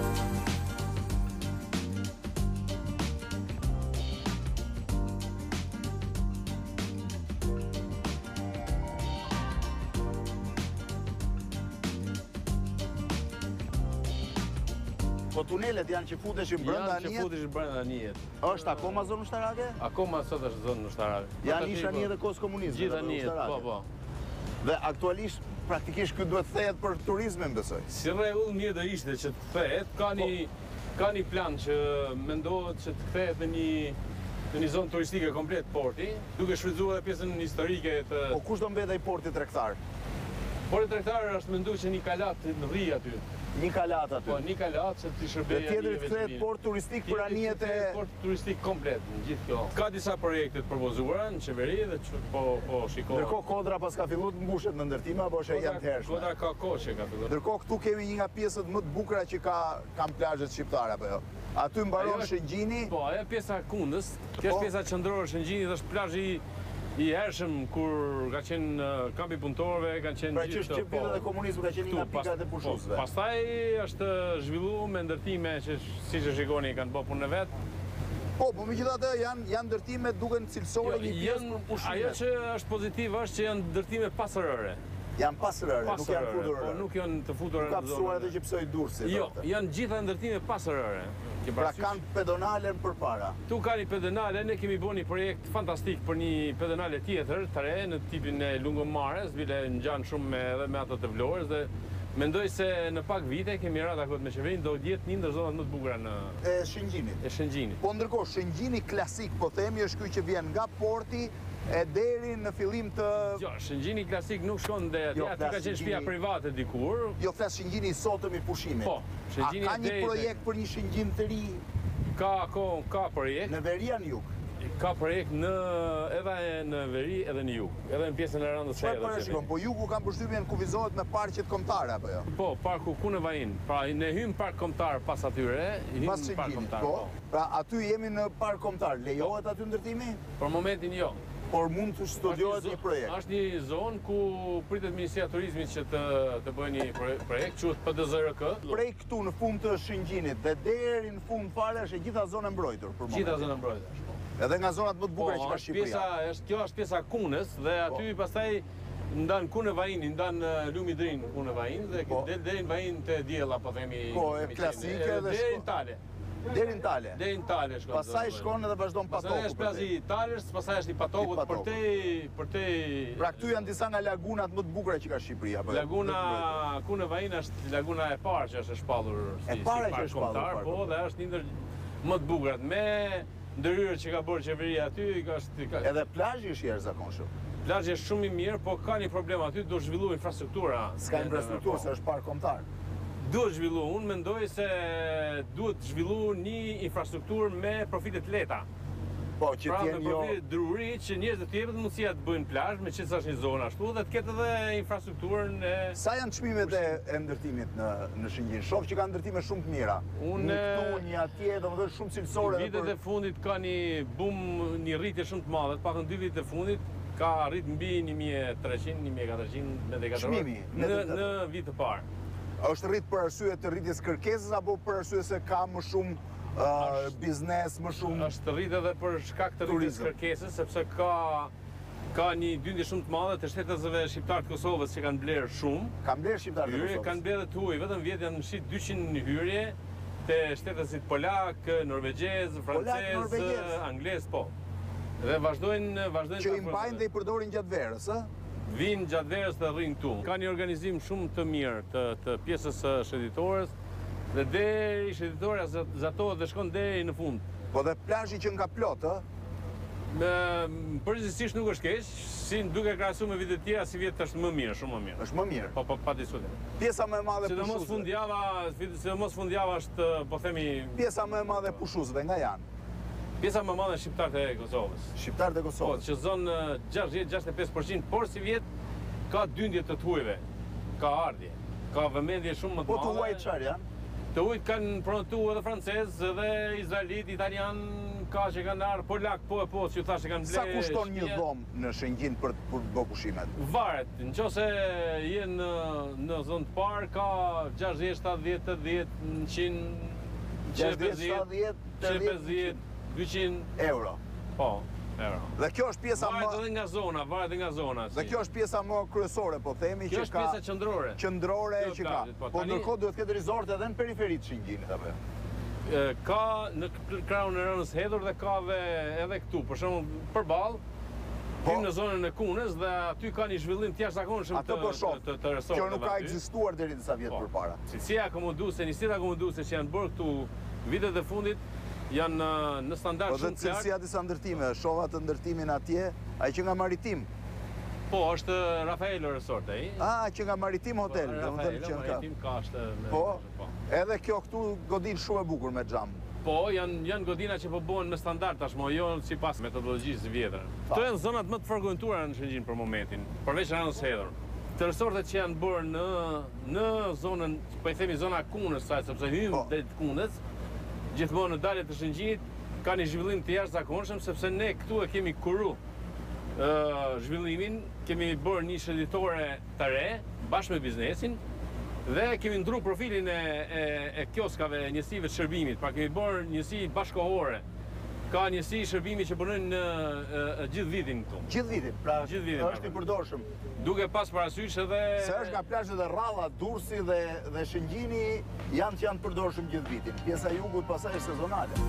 Po tunelet janë që futeshin brenda Janë që anijet? futeshin brenda anijet. Është akoma zonë ushtarake? Akoma sot është zonë ushtarake. Janë isha anijet e kohës komunizmit. Gjithë anijet, po, po. Dhe aktualisht, praktikisht këtë duhet thehet për turizmin, besoj. Si rregull mirë do ishte që të kthehet, ka një ka një plan që mendohet që të kthehet në një në një zonë turistike komplet porti, duke shfrytzuar pjesën historike të. Po kush do mbetej porti tregtar? Porti tregtar është menduar që një kalat në rri aty. Një kalat aty. Po, një kalat që ti shërbej. Dhe tjetër të kthehet port turistik për anijet e port turistik komplet në gjithë kjo. Ka disa projekte të propozuara në qeveri dhe që po po shikoj. Ndërkohë Kodra pas ka filluar të mbushet në ndërtime apo është e janë të hershme? Kodra ka kohë që ka filluar. Ndërkohë këtu kemi një nga pjesët më të bukura që ka kanë plazhet shqiptare apo jo. Aty mbaron Shëngjini. Po, ajo pjesa kundës. Kjo është pjesa qendrore e Shëngjinit, është plazhi i hershëm kur ka qenë kampi punëtorëve, kanë qenë pra gjithë. Pra që është vitet e komunizmit ka qenë një nga pikat e pushusve. Pastaj është zhvilluar me ndërtime që siç e shikoni kanë bërë punën e vet. Po, po megjithatë janë janë ndërtime duken cilësore një pjesë për pushimet. Ajo që është pozitive është që janë ndërtime pasërore. Janë pasërore, nuk janë futurore. Po nuk janë të futura në zonë. Ka psuar edhe që psoj dursi. Jo, janë gjitha ndërtime pasërore. Pra kanë pedonalen përpara. Tu ka një pedonale, ne kemi bërë një projekt fantastik për një pedonale tjetër, të re, në tipin e Lungomares, bile ngjan shumë me edhe me ato të Vlorës dhe mendoj se në pak vite kemi radhë akut me qeverinë, do jetë një ndër zonat më të bukura në e Shëngjinit. E Shëngjinit. Po ndërkohë Shëngjini klasik, po themi, është ky që vjen nga porti e deri në fillim të... Jo, Shëngjini klasik nuk shkon dhe aty, aty ka qenë shtëpia private dikur. Jo, flas Shëngjini i sotëm i pushimit. Po, Shëngjini a ka një projekt për një Shëngjin të ri? Ka, ka projekt. Në veri a në jug? Ka projekt në edhe në veri edhe në jug, edhe në pjesën e Randës së Errës. Po jugu kanë përshtypjen kufizohet me parqet kombëtare apo jo? Po, parku Kunevajin. Pra ne hym park kombëtar pas atyre, hym park kombëtar. Po. Pra aty jemi në park kombëtar. Lejohet aty ndërtimi? Për momentin jo. Por mund të studiohet një projekt. Është një zonë ku pritet Ministria e Turizmit që të të bëjë një projekt, quhet P D Z R K. Prej këtu në fund të Shëngjinit dhe deri në fund fare është gjitha zonë mbrojtur për momentin. Gjitha zonë mbrojtur. Edhe nga zonat më të bukura që ka Shqipëria. Pjesa është kjo është pjesa Kunës dhe aty pastaj ndan Kunevajin, ndan Lumidrin Kunevajin dhe deri në Vajin te Diella, po themi. Po, e klasike dhe deri në Tale. Deri në Tale. Deri në Tale shkon. Pastaj shkon edhe vazhdon Patoku. Pastaj është plazi i Talës, pastaj është i Patokut për te për te. Pra këtu janë disa nga lagunat më të bukura që ka Shqipëria, apo. Laguna Kunevajin është laguna e parë që është e shpallur si park kombëtar, po dhe është një ndër më të bukurat me ndërhyrje që ka bërë qeveria aty, ka është edhe plazhi është i jashtëzakonshëm. Plazhi është shumë i mirë, po ka një problem aty, do zhvilluar infrastruktura. S'ka infrastrukturë, se është park kombëtar. Duhet zhvillu, unë mendoj se duhet zhvillu një infrastrukturë me profile të lehta. Po, që pra, t'jen me jo... profile druri, që njerëzit të jepet mundësia të bëjnë plazh, me që është një zonë ashtu, dhe të ketë edhe infrastrukturën e... Sa janë çmimet e, e ndërtimit në, në Shëngjin? Shoh që ka ndërtime shumë të mira. Unë... Një këtu, një atje, domethënë shumë cilësore. Vitet e fundit ka një bum, një rritje shumë të madhe, pak në dy vitet e fundit, ka rrit mbi një mijë e treqind, një mijë e katërqind metër katror në, në vit të parë. Është rrit për arsye të rritjes kërkesës apo për arsye se ka më shumë uh, biznes, më shumë... Është rrit edhe për shkak të rritjes kërkesës, sepse ka ka një dyndje shumë të madhe të shtetësve shqiptar të Kosovës që kanë blerë shumë. Kanë blerë shqiptar të Kosovës? Kanë blerë të huaj, vetëm vjet janë mshit dyqind hyrje të shtetësit polak, norvegjez, francez, anglez, po. Dhe vazhdojnë vazhdojnë që i mbajnë dhe i përdorin gjatë verës, ë? Vinë gjatë verës dhe rrinë këtu. Ka një organizim shumë të mirë të, të pjesës shëndetores dhe deri shëndetore zatohet dhe shkon deri në fund. Po dhe plazhi që nga plot, ë? Përgjithsisht nuk është keq, si duke krahasuar me vitet tjera, si vjet është më mirë, shumë më mirë. Është më mirë. Po, po, pa diskutim. Pjesa më e madhe pushuesve. Sidomos fundjava, sidomos fundjava është, po themi, pjesa më e madhe e pushuesve nga janë. Pjesa më e madhe shqiptarët e Kosovës. Shqiptarët e Kosovës. Po, që zonë gjashtëdhjetë gjashtëdhjetë e pesë përqind, por si vjet ka dyndje të të huajve. Ka ardhje. Ka vëmendje shumë më të madhe. Po të huaj çfarë janë? Të huajt kanë prontuar edhe francez, edhe izraelit, italian, ka që kanë ardhur polak, po e po, që thashë kanë blerë. Sa kushton një dhomë në Shëngjin për për bë pushimet? Varet. Nëse je në në zonë të parë ka gjashtëdhjetë, shtatëdhjetë, njëqind, gjashtëdhjetë, shtatëdhjetë, dyqind euro. Po. Dhe kjo është pjesa më... Varet edhe nga zona, varet edhe nga zona. Dhe kjo është pjesa më kryesore, po themi, Kjo që është ka... pjesa qendrore. Qendrore Kjo që ka. plazhit, po, Po tani- ndërkohë duhet këtë resort edhe në periferi të Shëngjinit, apo? E, Ka në krahun e Rënës Hedhur dhe ka dhe edhe këtu, për shembull përballë. Hym në zonën e Kunës dhe aty ka një zhvillim të jashtëzakonshëm Ato të po shoh. të, të resorteve. Kjo nuk ka aty. ekzistuar deri disa vjet Po. përpara. Cilësia akomoduese, njësitë akomoduese që janë bërë këtu vitet e fundit janë uh, në standard Po dhe shumë të lartë. cilësia disa ndërtime, shova të ndërtimin atje, ai që nga Maritim. Po, është Rafaelo Resort ai. Ah, që nga Maritim Hotel, Po, domethënë Rafaelo, që ka. Maritim ka është me Po, po. edhe kjo këtu godin shumë e bukur me xham. Po, janë, janë godina që po bëhen me standard tashmo, jo sipas metodologjisë vjetër. Këto janë zonat më të frekuentuara në Shëngjin për momentin, përveç Rënës Hedhur. Të resortet që janë bërë në në zonën, po i themi zona Kunës, sa sepse hym Po. drejt Kunës, gjithmonë në dalje të Shëngjinit ka një zhvillim të jashtëzakonshëm sepse ne këtu e kemi kuru ë zhvillimin, kemi bërë një shëndetore të re bashkë me biznesin dhe kemi ndru profilin e, e, e kioskave, njësive të shërbimit, pra kemi bërë njësi bashkohore. Ka njësi shërbimi që punojnë në e, e, gjithë vitin këtu. Gjithë vitin, pra Gjithë vitin, është i përdorshëm. Duke pas parasysh edhe... Se është nga plazhet e Rralla, Durrësi dhe dhe Shëngjini janë që janë të përdorshëm gjithë vitin. Pjesa e jugut pastaj është sezonale.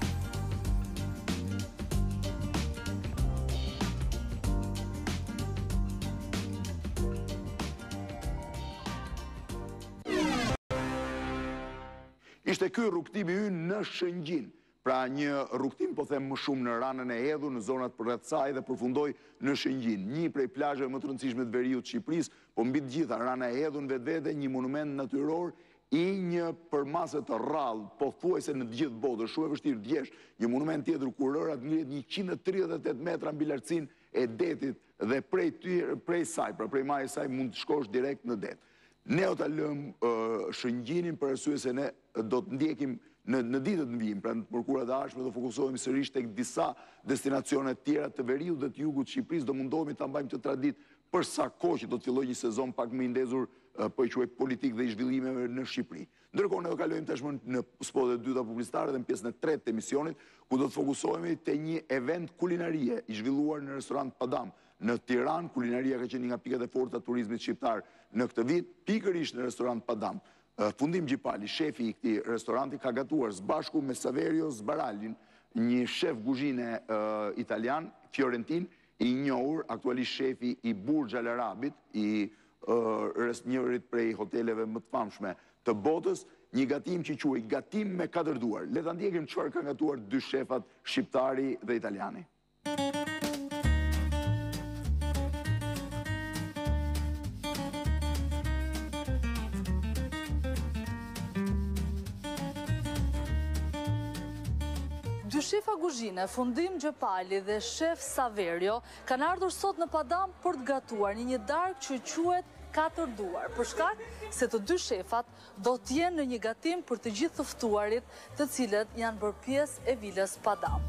Ishte ky rrugtimi ynë në Shëngjin. Pra një rrugtim, po them më shumë në Ranën e Hedhur, në zonat përreth saj dhe përfundoi në Shëngjin. Një prej plazheve më të rëndësishme të veriut të Shqipërisë, po mbi të gjitha Rana e Hedhur vetvete një monument natyror i një përmase të rrallë, pothuajse në të gjithë botën, shumë e vështirë djesh, një monument tjetër ku rërat ngrihet njëqind e tridhjetë e tetë metra mbi lartësinë e detit dhe prej tyre, prej saj, pra prej majës saj mund të shkosh direkt në det. Ne o ta lëm uh, Shëngjinin për arsye se ne do të ndjekim në, në ditët në vijim, pra në mërkurat e ardhshme do fokusohemi sërish tek disa destinacione tjera të veriut dhe të jugut të Shqipërisë, do mundohemi ta mbajmë të tradit për sa kohë që do të fillojë një sezon pak më i ndezur, uh, po e quaj politik dhe i zhvillimeve në Shqipëri. Ndërkohë ne do kalojmë tashmë në spotet e dyta publicitare dhe në pjesën e tretë të emisionit, ku do të fokusohemi te një event kulinarie i zhvilluar në restorant Padam në Tiranë. Kulinaria ka qenë një nga pikat e forta të turizmit shqiptar në këtë vit, pikërisht në restorant Padam. Fundim Gjipali, shefi i këtij restoranti, ka gatuar së bashku me Saverio Zbaralin, një shef kuzhine uh, italian, fiorentin, i njohur, aktualisht shefi i Burj Al Arabit, i uh, njërit prej hoteleve më të famshme të botës, një gatim që quaj gatim me katër duar. Le ta ndjekim çfarë kanë gatuar dy shefat shqiptari dhe italiani. Dy shefa kuzhine, Fundim Gjepali dhe shef Saverio, kanë ardhur sot në Padam për të gatuar një një darkë që quhet katër duar, për shkak se të dy shefat do të jenë në një gatim për të gjithë të ftuarit, të cilët janë bërë pjesë e vilës Padam.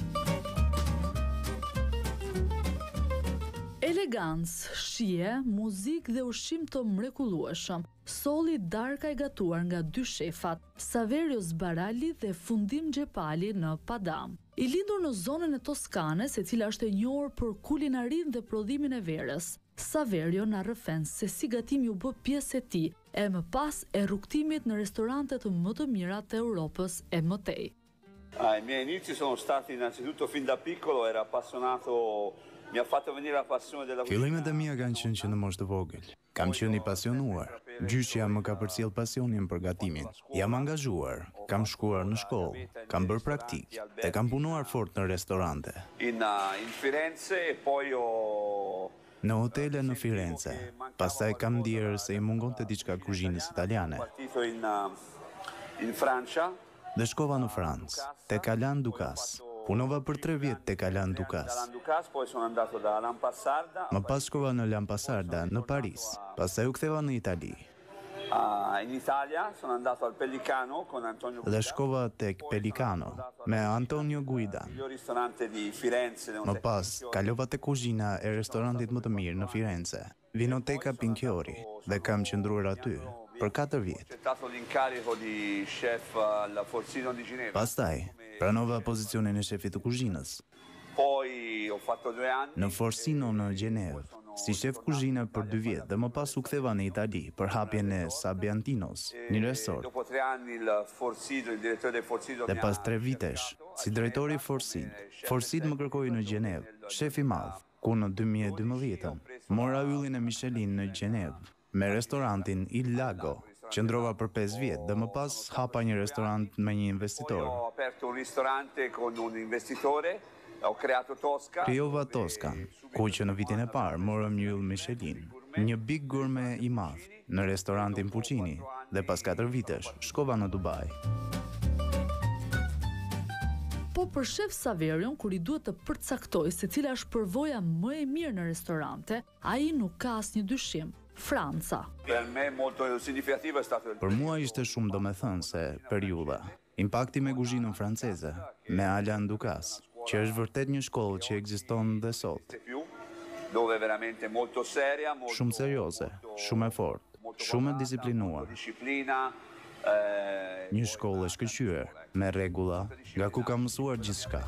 Elegancë, shije, muzikë dhe ushqim të mrekullueshëm. Solli darka e gatuar nga dy shefat, Saverio Zbarali dhe Fundim Gjepali në Padam. I lindur në zonën e Toskanes, e cila është e njohur për kulinarin dhe prodhimin e verës, Saverio na rrëfen se si gatimi u bë pjesë e tij, e më pas e rrugtimit në restorantet më të mira të Europës e mëtej. Ah, I miei inizi sono stati innanzitutto fin da piccolo, era appassionato, mi ha fatto venire la passione della cucina. Fillimet e mia kanë qenë që në moshë të vogël. Kam qenë i pasionuar. Gjyqja më ka përcjell pasionin për gatimin. Jam angazhuar, kam shkuar në shkollë, kam bërë praktik dhe kam punuar fort në restorante. In, in Firenze e poi ho... Në hotele në Firenze. Pastaj kam ndjerë se i mungonte diçka kuzhinës italiane. Partito in, in Francia. Dhe shkova në Francë, tek Alain Ducasse. Punova për tre vjet tek Alain Ducasse. Poi sono andato da Lampasarda. Më pas shkova në Lampasarda, në Paris. Pastaj u ktheva në Itali. Uh, in Italia sono andato al Pellicano con Antonio Dhe shkova tek Pellicano me Antonio Guida. Il ristorante di Firenze. Më pas kalova te kuzhina e restorantit më të mirë në Firenze, Vinoteka Pinchiori, dhe kam qëndruar aty për katër vjet. Accettato l'incarico di chef al Forcino di Ginevra. Pastaj pranova pozicionin e shefit të kuzhinës. Poi ho fatto due anni. Në Forsino në Gjenevë, si shef kuzhine për dy vjet dhe më pas u ktheva në Itali për hapjen e Sabiantinos, një resort. Dopo tre anni il Forsido, il direttore del Forsido Dhe pas tre vitesh, si drejtori i Forsid, Forsid më kërkoi në Gjenevë, shef i madh, ku në dy mijë e dymbëdhjetë mora yllin e Michelin në Gjenevë me restorantin Il Lago. Qëndrova për pesë vjet dhe më pas hapa një restorant me një investitor. Ho aperto un ristorante con un investitore. Ho creato Tosca. Krijova Tosca, ku që në vitin e parë morëm një yll Michelin, një big gourmet i madh në restorantin Puccini dhe pas katër vitesh shkova në Dubai. Po për shef Saverion, kur i duhet të përcaktoj se cila është përvoja më e mirë në restorante, ai nuk ka asnjë dyshim. Franca. Per me molto significativo è stato il Për mua ishte shumë domethënëse periudha. Impakti me kuzhinën franceze, me Alain Ducasse, që është vërtet një shkollë që ekziston dhe sot. dove veramente molto seria, molto Shumë serioze, shumë e fortë, shumë e disiplinuar. disciplina. Eh, Një shkollë e shkëlqyer, me rregulla, nga ku kam mësuar gjithçka.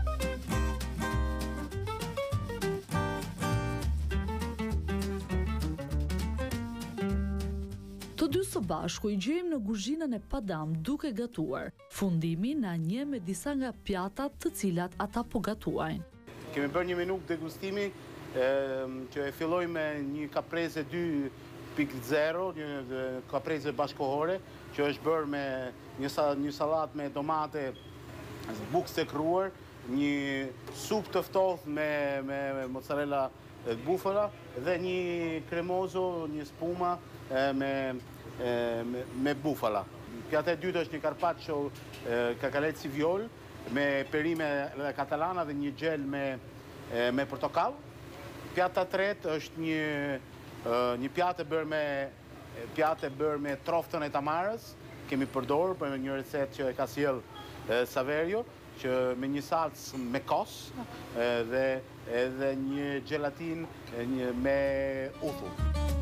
Të dy së bashku i gjejmë në kuzhinën e Padam duke gatuar. Fundimi na nje me disa nga pjatat të cilat ata po gatuajnë. Kemi bërë një menu degustimi që e filloi me një caprese dy pikë zero, një caprese bashkohore, që është bërë me një, një salat me domate, bukë sekruar, një supë të ftohtë me, me mozzarella bufala dhe një cremoso, një spuma me, me, me bufala. Pjata e dytë është një carpaccio kakaletë si viol me perime katalana dhe një gjel me, me portokall. Pjata e tretë është një, një pjatë e bërë me pjatë e bërë me troftën e tamarës. Kemi përdorur për një recetë që e ka sjell Saverio, që me një salcë me kos dhe edhe një gelatin një me uthull.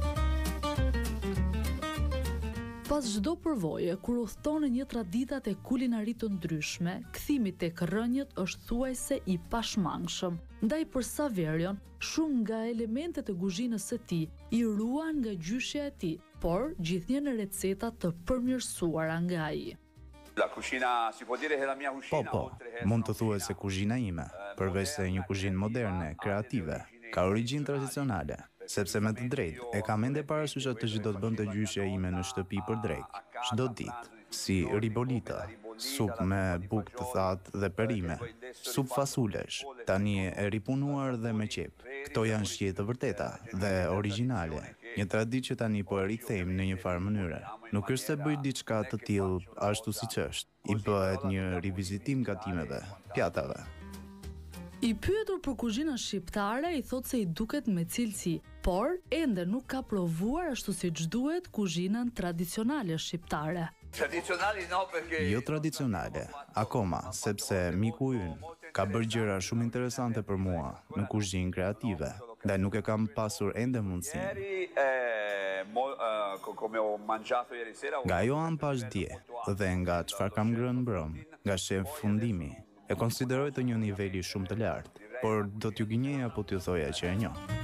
Pas çdo përvoje, kur udhton në një traditat e kulinarit të ndryshme, kthimi tek rrënjët është thuajse i pashmangshëm. Ndaj për Saverion, shumë nga elementet e kuzhinës së tij i ruan nga gjyshja e tij, por gjithnjë në receta të përmirësuara nga ai. La cucina, si può dire che la mia Po, cucina, po, oltre che mund të thuhet se kuzhina ime, përveç se një kuzhinë moderne, kreative, ka origjinë tradicionale, sepse me të drejtë e kam ende parasysh atë që do të bënte gjyshja ime në shtëpi për drejt, çdo ditë, si ribolita, supë me bukë të thatë dhe perime, supë fasulesh, tani e ripunuar dhe me qep. Këto janë shije të vërteta dhe origjinale, një traditë që tani po e rikthejmë në një farë mënyre. Nuk është se bëj diçka të tillë ashtu siç është, i bëhet një rivizitim gatimeve, pjatave. I pyetur për kuzhinën shqiptare, i thot se i duket me cilësi, por ende nuk ka provuar ashtu siç duhet kuzhinën tradicionale shqiptare. tradizionali no, perché Jo tradicionale, akoma, sepse miku ynë ka bërë gjëra shumë interesante për mua në kuzhinë kreative, dhe nuk e kam pasur ende mundësinë. ieri eh, mo, eh, co- come ho mangiato ieri sera. ho- Nga ajo am pash dje, dhe nga çfarë kam ngrënë mbrëm, nga shef fundimi, e konsideroj të një niveli shumë të lartë, por do t'ju gënjeja po t'ju thoja që e njoh.